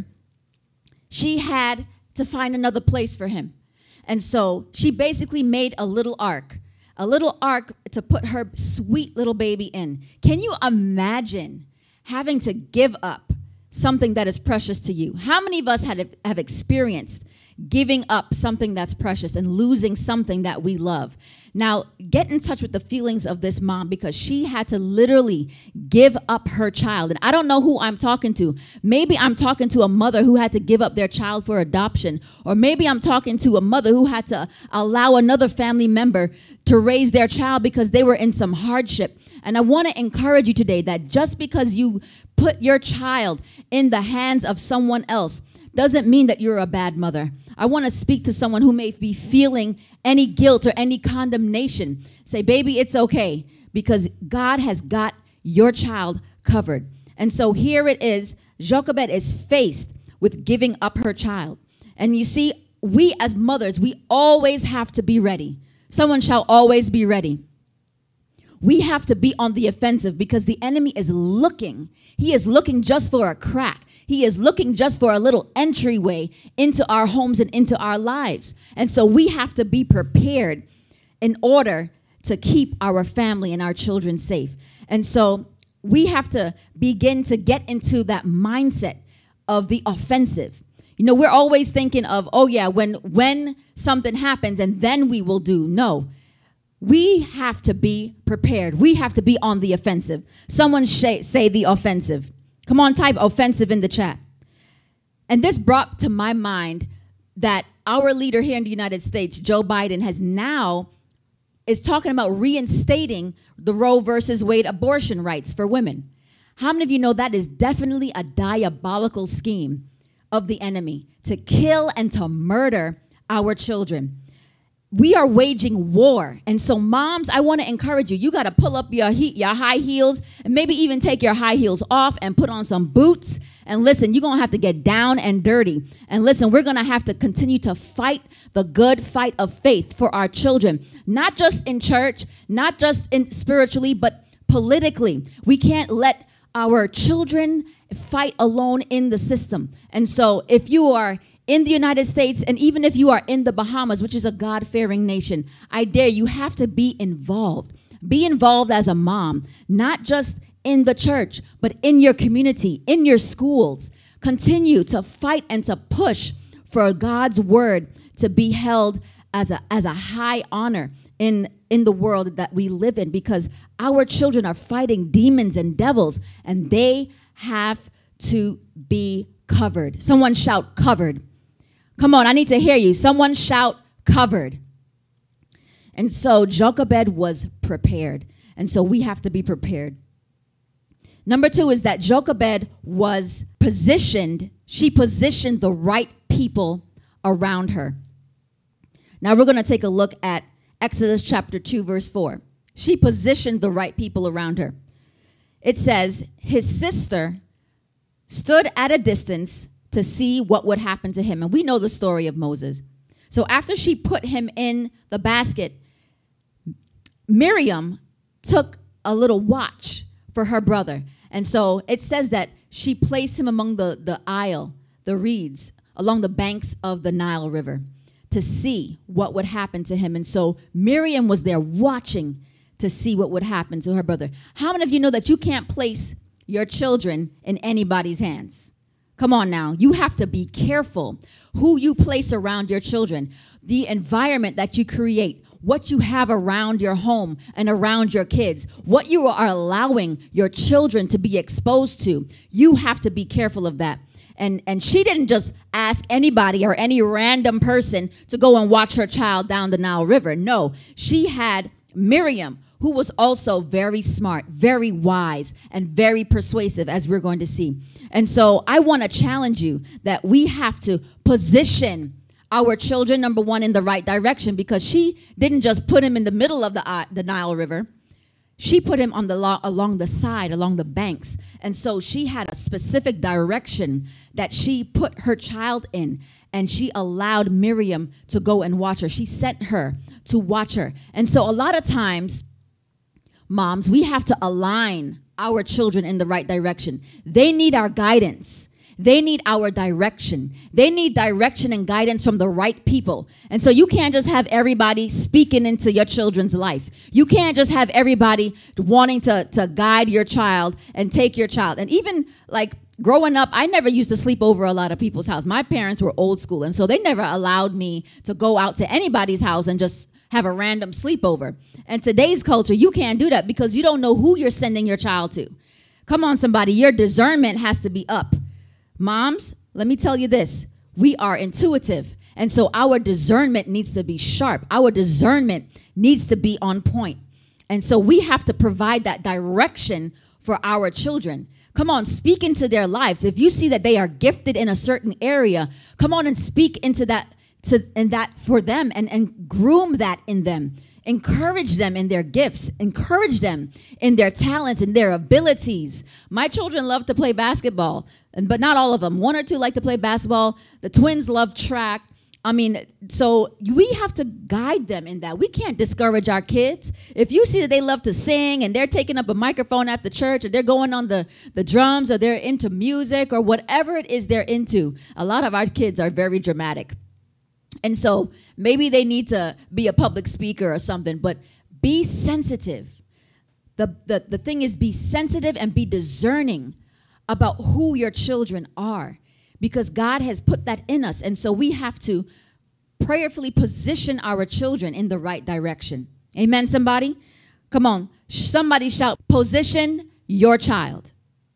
she had to find another place for him. And so she basically made a little ark, a little ark to put her sweet little baby in. Can you imagine having to give up something that is precious to you? How many of us had, have experienced giving up something that's precious and losing something that we love? Now, get in touch with the feelings of this mom, because she had to literally give up her child. And I don't know who I'm talking to. Maybe I'm talking to a mother who had to give up their child for adoption. Or maybe I'm talking to a mother who had to allow another family member to raise their child because they were in some hardship. And I want to encourage you today that just because you put your child in the hands of someone else doesn't mean that you're a bad mother. I want to speak to someone who may be feeling any guilt or any condemnation. Say, baby, it's okay, because God has got your child covered. And so here it is. Jochebed is faced with giving up her child. And you see, we as mothers, we always have to be ready. Someone shall always be ready. We have to be on the offensive because the enemy is looking. He is looking just for a crack. He is looking just for a little entryway into our homes and into our lives. And so we have to be prepared in order to keep our family and our children safe. And so we have to begin to get into that mindset of the offensive. You know, we're always thinking of, oh yeah, when when something happens and then we will do. No, we have to be prepared. We have to be on the offensive. Someone sh- say the offensive. Come on, type offensive in the chat. And this brought to my mind that our leader here in the United States, Joe Biden, has now is talking about reinstating the Roe versus Wade abortion rights for women. How many of you know that is definitely a diabolical scheme of the enemy to kill and to murder our children? We are waging war. And so moms, I want to encourage you. You got to pull up your he- your high heels and maybe even take your high heels off and put on some boots. And listen, you're going to have to get down and dirty. And listen, we're going to have to continue to fight the good fight of faith for our children, not just in church, not just in spiritually, but politically. We can't let our children fight alone in the system. And so if you are in the United States, and even if you are in the Bahamas, which is a God-fearing nation, I dare you have to be involved. Be involved as a mom, not just in the church, but in your community, in your schools. Continue to fight and to push for God's word to be held as a, as a high honor in, in the world that we live in, because our children are fighting demons and devils, and they have to be covered. Someone shout covered. Come on, I need to hear you. Someone shout covered. And so Jochebed was prepared. And so we have to be prepared. Number two is that Jochebed was positioned. She positioned the right people around her. Now we're going to take a look at Exodus chapter two, verse four. She positioned the right people around her. It says, his sister stood at a distance to see what would happen to him. And we know the story of Moses. So after she put him in the basket, Miriam took a little watch for her brother. And so it says that she placed him among the, the aisle, the reeds, along the banks of the Nile River to see what would happen to him. And so Miriam was there watching to see what would happen to her brother. How many of you know that you can't place your children in anybody's hands? Come on now. You have to be careful who you place around your children, the environment that you create, what you have around your home and around your kids, what you are allowing your children to be exposed to. You have to be careful of that. And, and she didn't just ask anybody or any random person to go and watch her child down the Nile River. No, she had Miriam, who was also very smart, very wise, and very persuasive, as we're going to see. And so I want to challenge you that we have to position our children, number one, in the right direction, because she didn't just put him in the middle of the, uh, the Nile River. She put him on the lo- along the side, along the banks. And so she had a specific direction that she put her child in, and she allowed Miriam to go and watch her. She sent her to watch her. And so a lot of times, moms, we have to align our children in the right direction. They need our guidance. They need our direction. They need direction and guidance from the right people. And so you can't just have everybody speaking into your children's life. You can't just have everybody wanting to, to guide your child and take your child. And even like growing up, I never used to sleep over a lot of people's house. My parents were old school, and so they never allowed me to go out to anybody's house and just have a random sleepover. And today's culture, you can't do that because you don't know who you're sending your child to. Come on, somebody. Your discernment has to be up. Moms, let me tell you this. We are intuitive. And so our discernment needs to be sharp. Our discernment needs to be on point. And so we have to provide that direction for our children. Come on, speak into their lives. If you see that they are gifted in a certain area, come on and speak into that to and that for them, and, and groom that in them. Encourage them in their gifts. Encourage them in their talents and their abilities. My children love to play basketball, but not all of them. One or two like to play basketball. The twins love track. I mean, so we have to guide them in that. We can't discourage our kids. If you see that they love to sing and they're taking up a microphone at the church, or they're going on the, the drums, or they're into music, or whatever it is they're into, a lot of our kids are very dramatic. And so maybe they need to be a public speaker or something, but be sensitive. The, the, the thing is, be sensitive and be discerning about who your children are, because God has put that in us. And so we have to prayerfully position our children in the right direction. Amen, somebody? Come on. Somebody shout, position your child.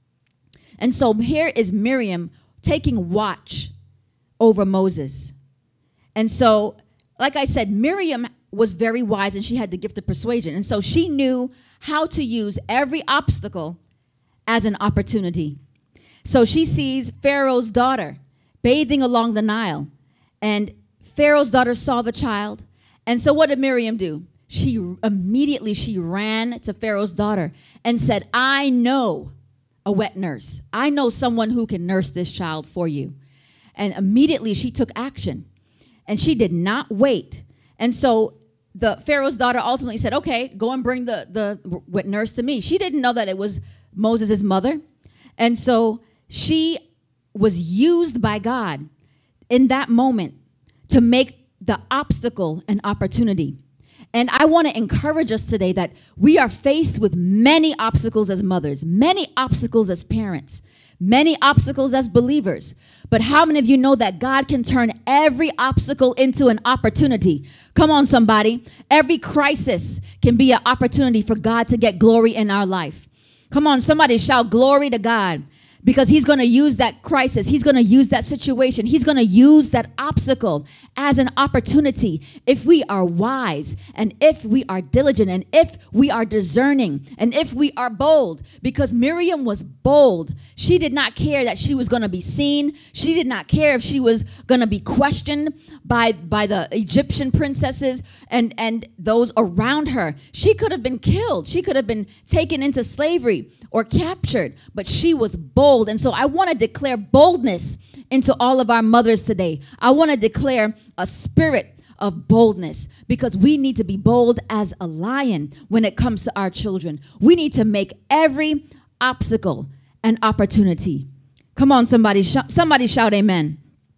And so here is Miriam taking watch over Moses. And so, like I said, Miriam was very wise, and she had the gift of persuasion. And so she knew how to use every obstacle as an opportunity. So she sees Pharaoh's daughter bathing along the Nile, and Pharaoh's daughter saw the child. And so what did Miriam do? She immediately, she ran to Pharaoh's daughter and said, I know a wet nurse. I know someone who can nurse this child for you. And immediately she took action, and she did not wait. And so the Pharaoh's daughter ultimately said, okay, go and bring the, the wet nurse to me. She didn't know that it was Moses' mother. And so she was used by God in that moment to make the obstacle an opportunity. And I want to encourage us today that we are faced with many obstacles as mothers, many obstacles as parents, many obstacles as believers. But how many of you know that God can turn every obstacle into an opportunity? Come on, somebody. Every crisis can be an opportunity for God to get glory in our life. Come on, somebody shout glory to God, because he's going to use that crisis. He's going to use that situation. He's going to use that obstacle as an opportunity if we are wise, and if we are diligent, and if we are discerning, and if we are bold. Because Miriam was bold. She did not care that she was going to be seen. She did not care if she was going to be questioned by, by the Egyptian princesses and, and those around her. She could have been killed. She could have been taken into slavery or captured, but she was bold. And so I want to declare boldness into all of our mothers today. I want to declare a spirit of boldness, because we need to be bold as a lion when it comes to our children. We need to make every obstacle an opportunity. Come on, somebody, sh- somebody shout amen.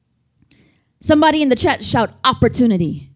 Somebody in the chat shout opportunity.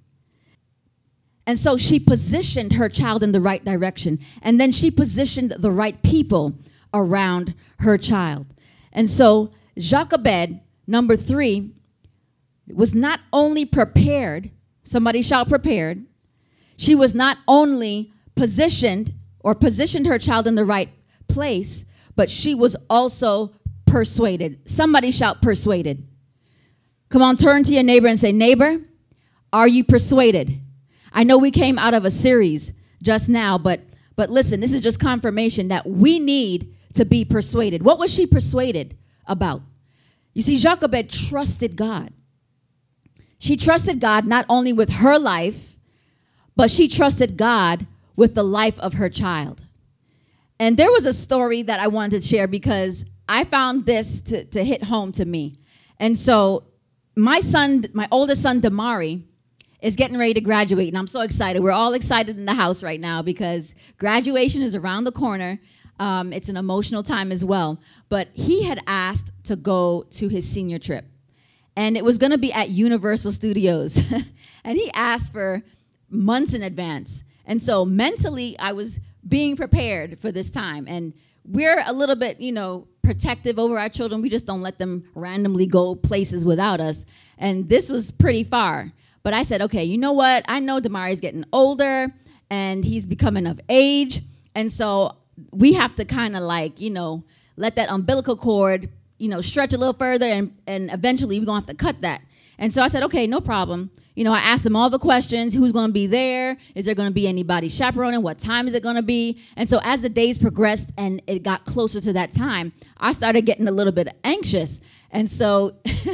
And so she positioned her child in the right direction. And then she positioned the right people around her child. And so Jochebed, number three, was not only prepared, somebody shout prepared. She was not only positioned or positioned her child in the right place, but she was also persuaded. Somebody shout persuaded. Come on, turn to your neighbor and say, neighbor, are you persuaded? I know we came out of a series just now, but but listen, this is just confirmation that we need to be persuaded. What was she persuaded about? You see, Jochebed trusted God. She trusted God not only with her life, but she trusted God with the life of her child. And there was a story that I wanted to share, because I found this to, to hit home to me. And so my son, my oldest son, Damari, is getting ready to graduate, and I'm so excited. We're all excited in the house right now because graduation is around the corner. Um, it's an emotional time as well. But he had asked to go to his senior trip, and it was going to be at Universal Studios. And he asked for months in advance. And so mentally, I was being prepared for this time. And we're a little bit, you know, protective over our children. We just don't let them randomly go places without us. And this was pretty far. But I said, okay, you know what? I know Damari's getting older, and he's becoming of age. And so we have to kind of like, you know, let that umbilical cord, you know, stretch a little further, and, and eventually we're going to have to cut that. And so I said, okay, no problem. You know, I asked him all the questions. Who's going to be there? Is there going to be anybody chaperoning? What time is it going to be? And so as the days progressed and it got closer to that time, I started getting a little bit anxious. And so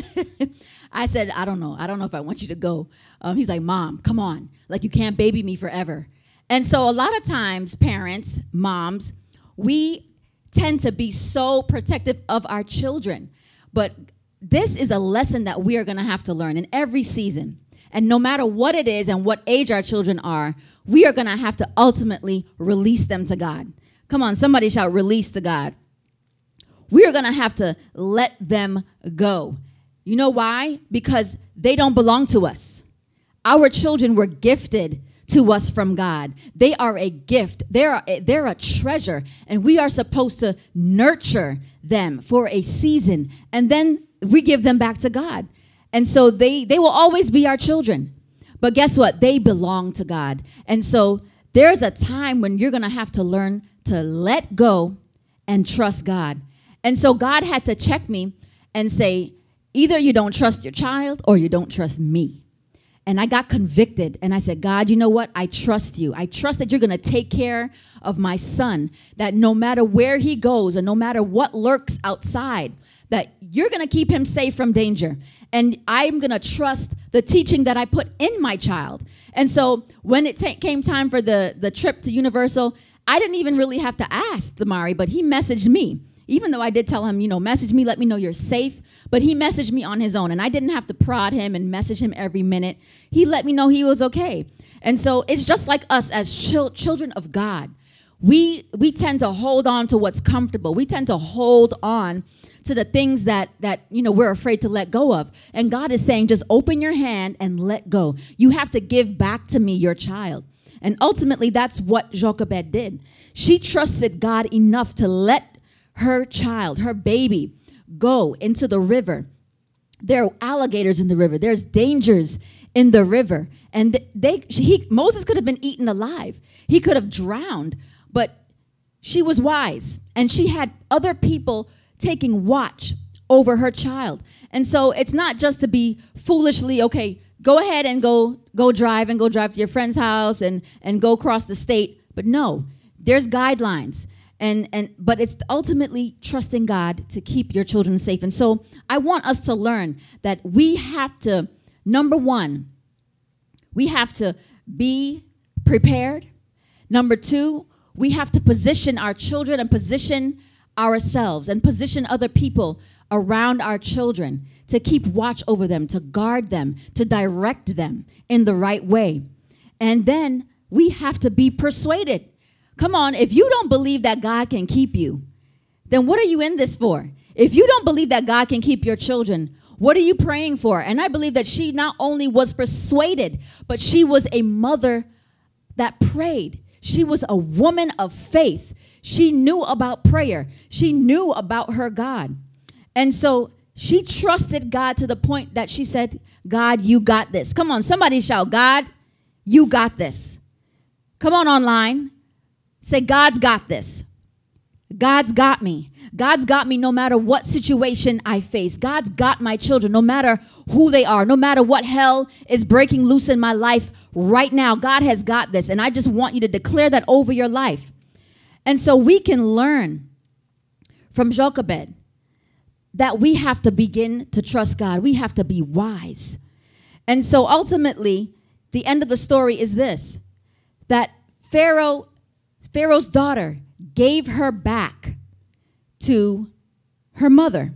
I said, I don't know. I don't know if I want you to go. Um, he's like, Mom, come on. Like, you can't baby me forever. And so a lot of times, parents, moms, we tend to be so protective of our children. But this is a lesson that we are going to have to learn in every season. And no matter what it is and what age our children are, we are going to have to ultimately release them to God. Come on, somebody shout release to God. We are going to have to let them go. You know why? Because they don't belong to us. Our children were gifted to us from God. They are a gift. They're a, they're a treasure. And we are supposed to nurture them for a season. And then we give them back to God. And so they, they will always be our children. But guess what? They belong to God. And so there's a time when you're going to have to learn to let go and trust God. And so God had to check me and say, either you don't trust your child or you don't trust me. And I got convicted. And I said, God, you know what? I trust you. I trust that you're going to take care of my son, that no matter where he goes and no matter what lurks outside, that you're going to keep him safe from danger. And I'm going to trust the teaching that I put in my child. And so when it t- came time for the, the trip to Universal, I didn't even really have to ask Damari, but he messaged me. Even though I did tell him, you know, message me, let me know you're safe. But he messaged me on his own, and I didn't have to prod him and message him every minute. He let me know he was okay. And so it's just like us as chil- children of God. We we tend to hold on to what's comfortable. We tend to hold on to the things that, that you know, we're afraid to let go of. And God is saying, just open your hand and let go. You have to give back to me your child. And ultimately, that's what Jochebed did. She trusted God enough to let her child, her baby, go into the river. There are alligators in the river. There's dangers in the river. And they, he, Moses could have been eaten alive. He could have drowned. But she was wise. And she had other people taking watch over her child. And so it's not just to be foolishly, okay, go ahead and go go drive and go drive to your friend's house and, and go across the state. But no, there's guidelines. And and but it's ultimately trusting God to keep your children safe. And so I want us to learn that we have to, number one, we have to be prepared. Number two, we have to position our children and position ourselves and position other people around our children to keep watch over them, to guard them, to direct them in the right way. And then we have to be persuaded. Come on, if you don't believe that God can keep you, then what are you in this for? If you don't believe that God can keep your children, what are you praying for? And I believe that she not only was persuaded, but she was a mother that prayed. She was a woman of faith. She knew about prayer. She knew about her God. And so she trusted God to the point that she said, God, you got this. Come on, somebody shout, God, you got this. Come on online. Say, God's got this. God's got me. God's got me no matter what situation I face. God's got my children no matter who they are, no matter what hell is breaking loose in my life right now. God has got this. And I just want you to declare that over your life. And so we can learn from Jochebed that we have to begin to trust God. We have to be wise. And so ultimately, the end of the story is this, that Pharaoh Pharaoh's daughter gave her back to her mother.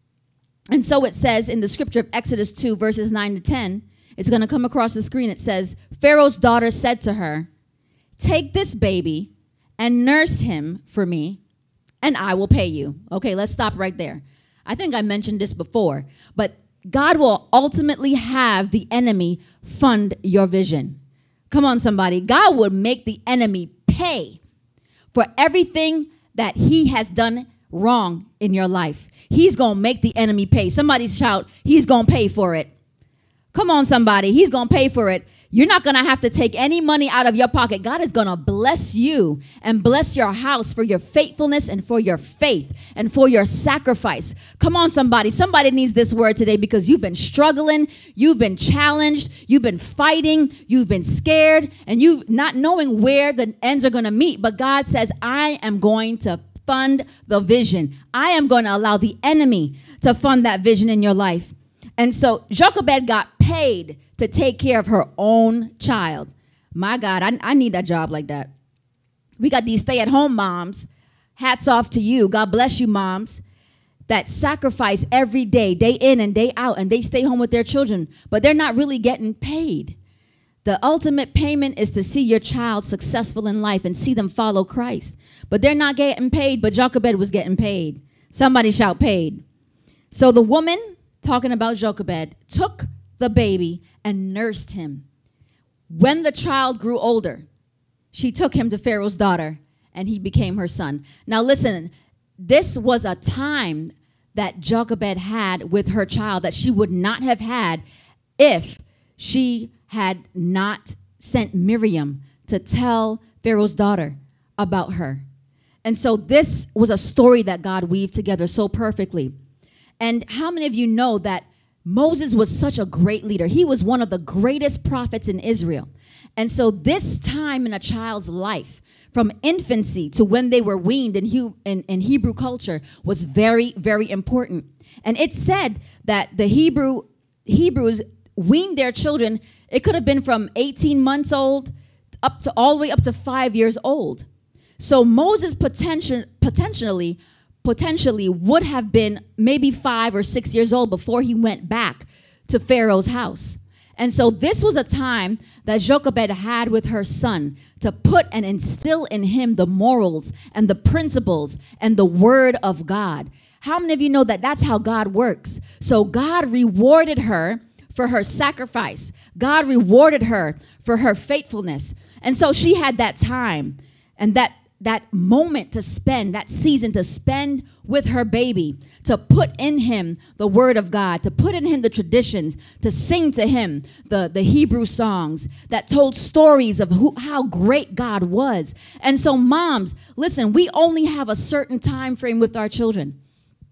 And so it says in the scripture of Exodus two, verses nine to ten, it's going to come across the screen. It says, Pharaoh's daughter said to her, take this baby and nurse him for me, and I will pay you. Okay, let's stop right there. I think I mentioned this before, but God will ultimately have the enemy fund your vision. Come on, somebody. God would make the enemy pay for everything that he has done wrong in your life. He's going to make the enemy pay. Somebody shout, he's going to pay for it. Come on, somebody. He's going to pay for it. You're not going to have to take any money out of your pocket. God is going to bless you and bless your house for your faithfulness and for your faith and for your sacrifice. Come on, somebody. Somebody needs this word today because you've been struggling. You've been challenged. You've been fighting. You've been scared and you not knowing where the ends are going to meet. But God says, I am going to fund the vision. I am going to allow the enemy to fund that vision in your life. And so Jochebed got paid to take care of her own child. My God, I, I need that job like that. We got these stay-at-home moms. Hats off to you. God bless you, moms. that sacrifice every day, day in and day out, and they stay home with their children, but they're not really getting paid. The ultimate payment is to see your child successful in life and see them follow Christ. But they're not getting paid, but Jochebed was getting paid. Somebody shout paid. So the woman, talking about Jochebed, took the baby and nursed him. When the child grew older, she took him to Pharaoh's daughter, and he became her son. Now listen, this was a time that Jochebed had with her child that she would not have had if she had not sent Miriam to tell Pharaoh's daughter about her. And so this was a story that God weaved together so perfectly. And how many of you know that Moses was such a great leader? He was one of the greatest prophets in Israel. And so this time in a child's life, from infancy to when they were weaned in, He- in, in Hebrew culture, was very, very important. And it said that the Hebrew Hebrews weaned their children. It could have been from eighteen months old up to all the way up to five years old. So Moses potential, potentially, potentially would have been maybe five or six years old before he went back to Pharaoh's house. And so this was a time that Jochebed had with her son to put and instill in him the morals and the principles and the word of God. How many of you know that that's how God works? So God rewarded her for her sacrifice. God rewarded her for her faithfulness. And so she had that time and that that moment to spend, that season to spend with her baby, to put in him the word of God, to put in him the traditions, to sing to him the, the Hebrew songs that told stories of who, how great God was. And so moms, listen, we only have a certain time frame with our children.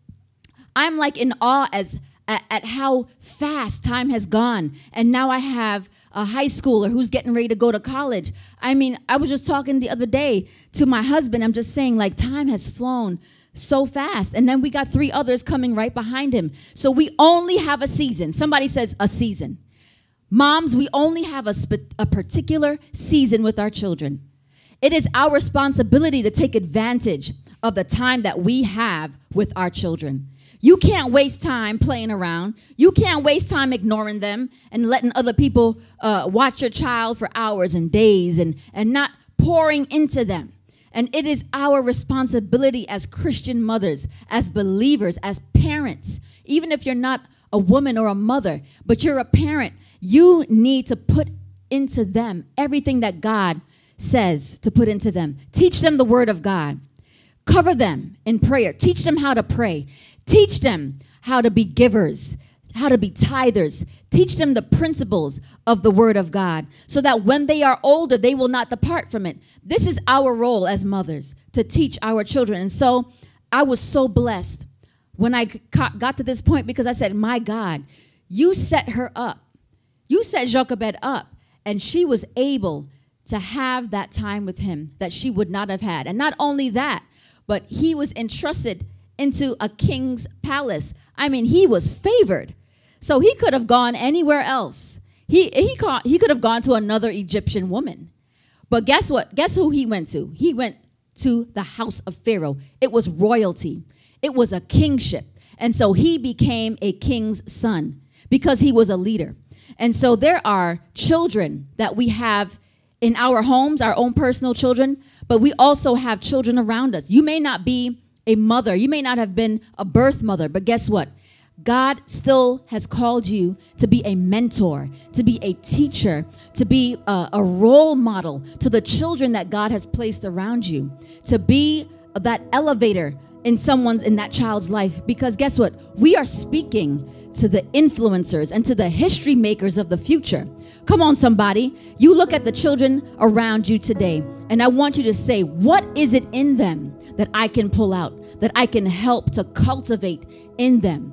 I'm like in awe as at, at how fast time has gone. And now I have a high schooler who's getting ready to go to college. I mean, I was just talking the other day to my husband. I'm just saying, like, time has flown so fast. And then we got three others coming right behind him. So we only have a season. Somebody says a season. Moms, we only have a, sp- a particular season with our children. It is our responsibility to take advantage of the time that we have with our children. You can't waste time playing around. You can't waste time ignoring them and letting other people uh, watch your child for hours and days and, and not pouring into them. And it is our responsibility as Christian mothers, as believers, as parents, even if you're not a woman or a mother, but you're a parent, you need to put into them everything that God says to put into them. Teach them the word of God. Cover them in prayer. Teach them how to pray. Teach them how to be givers, how to be tithers. Teach them the principles of the word of God so that when they are older, they will not depart from it. This is our role as mothers, to teach our children. And so I was so blessed when I got to this point because I said, my God, you set her up. You set Jochebed up, and she was able to have that time with him that she would not have had. And not only that, but he was entrusted into a king's palace. I mean, he was favored. So he could have gone anywhere else. He he caught, he could have gone to another Egyptian woman. But guess what? Guess who he went to? He went to the house of Pharaoh. It was royalty. It was a kingship. And so he became a king's son because he was a leader. And so there are children that we have in our homes, our own personal children, but we also have children around us. You may not be a mother. You may not have been a birth mother, but guess what? God still has called you to be a mentor, to be a teacher, to be a, a role model to the children that God has placed around you, to be that elevator in someone's, in that child's life. Because guess what? We are speaking to the influencers and to the history makers of the future. Come on, somebody. You look at the children around you today, and I want you to say, what is it in them that I can pull out, that I can help to cultivate in them?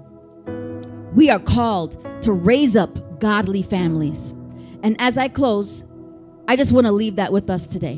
We are called to raise up godly families. And as I close, I just want to leave that with us today.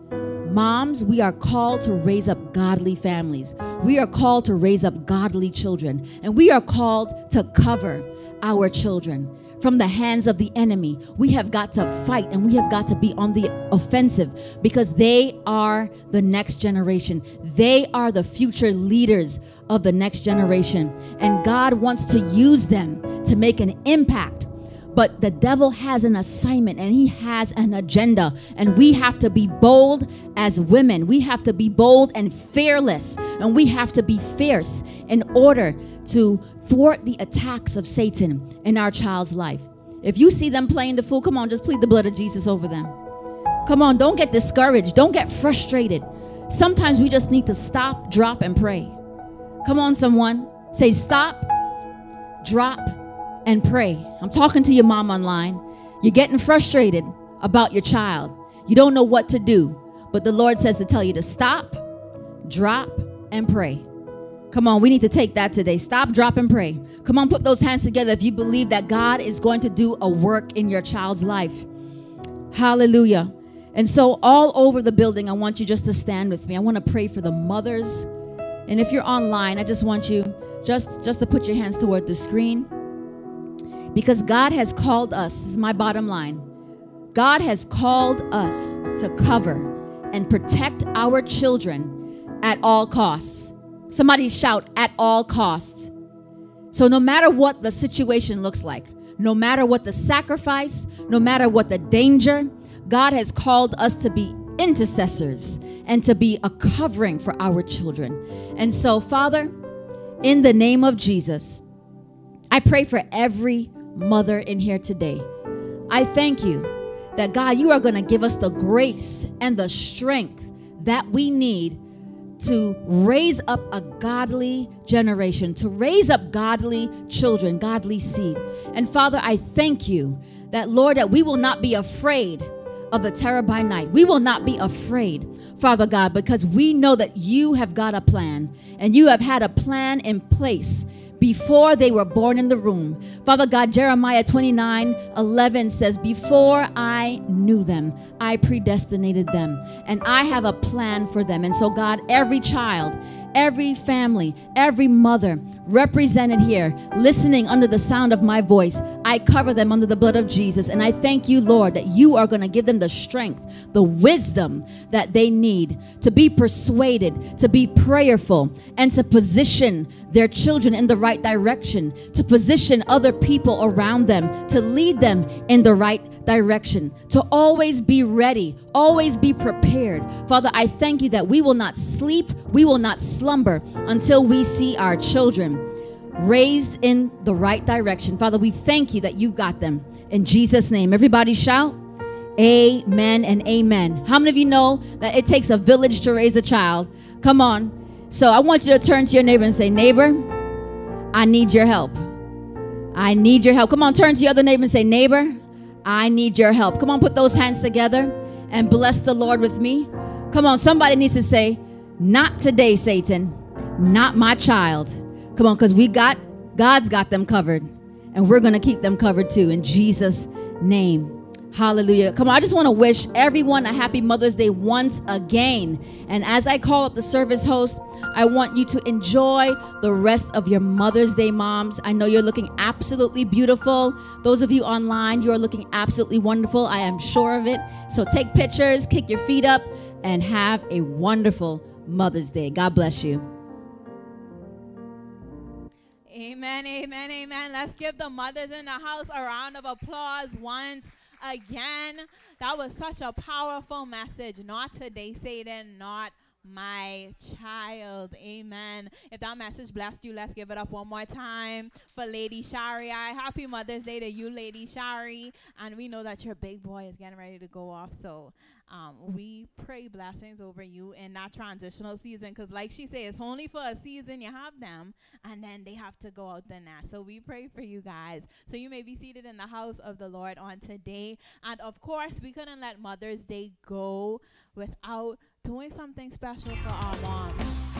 Moms, we are called to raise up godly families. We are called to raise up godly children. And we are called to cover our children. from the hands of the enemy. We have got to fight and we have got to be on the offensive because they are the next generation. They are the future leaders of the next generation. And God wants to use them to make an impact. But the devil has an assignment and he has an agenda. And we have to be bold as women. We have to be bold and fearless. And we have to be fierce in order to thwart the attacks of Satan in our child's life. If you see them playing the fool, come on, just plead the blood of Jesus over them. Come on, don't get discouraged. Don't get frustrated. Sometimes we just need to stop, drop, and pray. Come on, someone. Say stop, drop, and pray. I'm talking to your mom online. You're getting frustrated about your child. You don't know what to do. But the Lord says to tell you to stop, drop, and pray. Come on, we need to take that today. Stop, drop, and pray. Come on, put those hands together if you believe that God is going to do a work in your child's life. Hallelujah. And so all over the building, I want you just to stand with me. I want to pray for the mothers. And if you're online, I just want you just, just to put your hands toward the screen. Because God has called us, this is my bottom line. God has called us to cover and protect our children at all costs. Somebody shout, at all costs. So no matter what the situation looks like, no matter what the sacrifice, no matter what the danger, God has called us to be intercessors and to be a covering for our children. And so, Father, in the name of Jesus, I pray for every mother in here today. I thank you that, God, you are going to give us the grace and the strength that we need to raise up a godly generation, to raise up godly children, godly seed. And Father, I thank you that, Lord, that we will not be afraid of the terror by night. We will not be afraid, Father God, because we know that you have got a plan and you have had a plan in place before they were born in the womb. Father God, Jeremiah twenty-nine eleven says, before I knew them, I predestinated them, and I have a plan for them. And so, God, every child, every family, every mother represented here, listening under the sound of my voice, I cover them under the blood of Jesus. And I thank you, Lord, that you are going to give them the strength, the wisdom that they need to be persuaded, to be prayerful, and to position their children in the right direction, to position other people around them, to lead them in the right direction, to always be ready, always be prepared. Father, I thank you that we will not sleep, we will not slumber until we see our children raised in the right direction. Father, we thank you that you've got them. In Jesus' name, everybody shout, amen and amen. How many of you know that it takes a village to raise a child? Come on. So I want you to turn to your neighbor and say, neighbor, I need your help. I need your help. Come on, turn to your other neighbor and say, neighbor, I need your help. Come on, put those hands together and bless the Lord with me. Come on, somebody needs to say, not today, Satan, not my child. Come on, because we got, God's got them covered, and we're going to keep them covered too, in Jesus' name. Hallelujah. Come on, I just want to wish everyone a happy Mother's Day once again. And as I call up the service host, I want you to enjoy the rest of your Mother's Day, moms. I know you're looking absolutely beautiful. Those of you online, you're looking absolutely wonderful. I am sure of it. So take pictures, kick your feet up, and have a wonderful Mother's Day. God bless you. Amen, amen, amen. Let's give the mothers in the house a round of applause once again. That was such a powerful message. Not today, Satan, not my child. Amen. If that message blessed you, let's give it up one more time for Lady Shari. Happy Mother's Day to you, Lady Shari. And we know that your big boy is getting ready to go off, so um, we pray blessings over you in that transitional season, because like she said, it's only for a season you have them, and then they have to go out the nest. So we pray for you guys, so you may be seated in the house of the Lord on today. And of course, we couldn't let Mother's Day go without doing something special for our moms.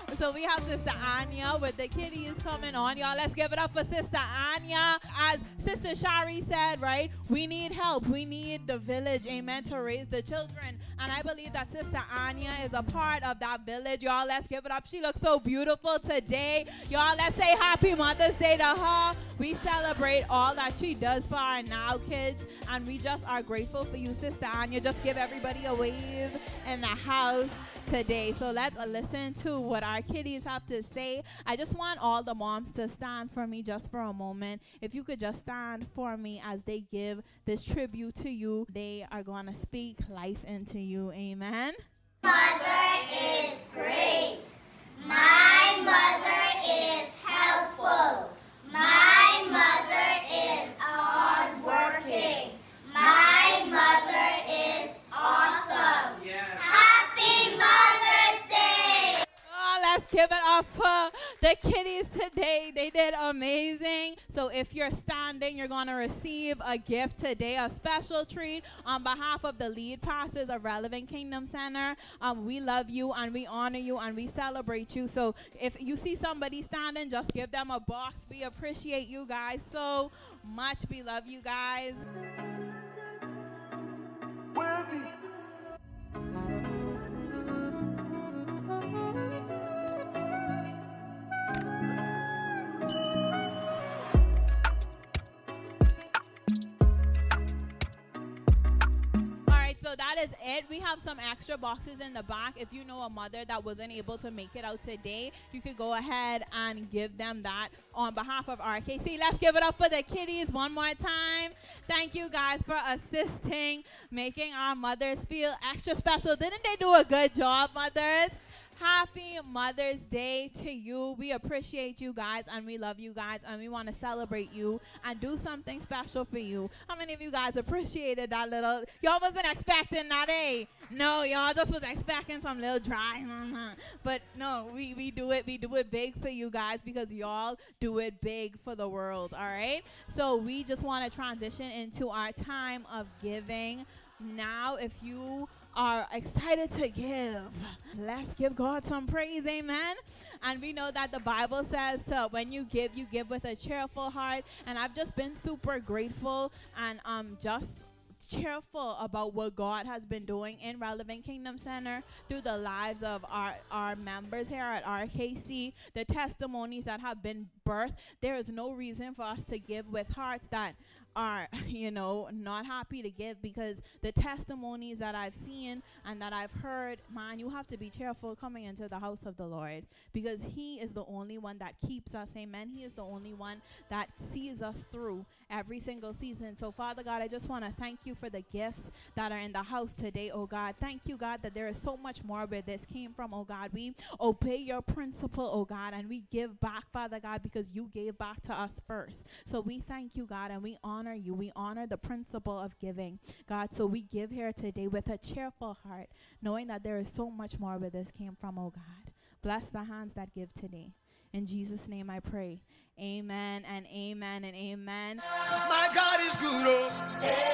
So we have Sister Anya with the kiddies coming on. Y'all, let's give it up for Sister Anya. As Sister Shari said, right, we need help. We need the village, amen, to raise the children. And I believe that Sister Anya is a part of that village. Y'all, let's give it up. She looks so beautiful today. Y'all, let's say Happy Mother's Day to her. We celebrate all that she does for our now kids. And we just are grateful for you, Sister Anya. Just give everybody a wave in the house today. So let's uh, listen to what our kiddies have to say. I just want all the moms to stand for me just for a moment. If you could just stand for me as they give this tribute to you. They are going to speak life into you. Amen. Mother is great. My mother is helpful. My mother is hardworking. My mother is awesome. Yeah. Happy Mother's Day! Oh, let's give it up for the kiddies today. They did amazing. So if you're standing, you're going to receive a gift today, a special treat on behalf of the lead pastors of Relevant Kingdom Center. Um, we love you and we honor you and we celebrate you. So if you see somebody standing, just give them a box. We appreciate you guys so much. We love you guys. So that is it. We have some extra boxes in the back. If you know a mother that wasn't able to make it out today, you could go ahead and give them that on behalf of R K C. Let's give it up for the kiddies one more time. Thank you guys for assisting, making our mothers feel extra special. Didn't they do a good job, mothers? Happy Mother's Day to you. We appreciate you guys and we love you guys and we want to celebrate you and do something special for you. How many of you guys appreciated that little, y'all wasn't expecting that, eh? No, y'all just was expecting some little dry, but no, we, we do it, we do it big for you guys because y'all do it big for the world, all right? So we just want to transition into our time of giving. Now, if you are excited to give, let's give God some praise, amen. And we know that the Bible says to when you give, you give with a cheerful heart. And I've just been super grateful and um just cheerful about what God has been doing in Relevant Kingdom Center through the lives of our, our members here at R K C, the testimonies that have been birthed. There is no reason for us to give with hearts that are, you know, not happy to give, because the testimonies that I've seen and that I've heard, man, you have to be cheerful coming into the house of the Lord, because he is the only one that keeps us, amen. He is the only one that sees us through every single season. So Father God, I just want to thank you for the gifts that are in the house today, oh God. Thank you, God, that there is so much more where this came from, oh God. We obey your principle, oh God, and we give back, Father God, because you gave back to us first. So we thank you, God, and we honor you. We honor the principle of giving, God. So we give here today with a cheerful heart, knowing that there is so much more where this came from, oh God. Bless the hands that give today. In Jesus' name I pray. Amen and amen and amen. My God is good. Oh.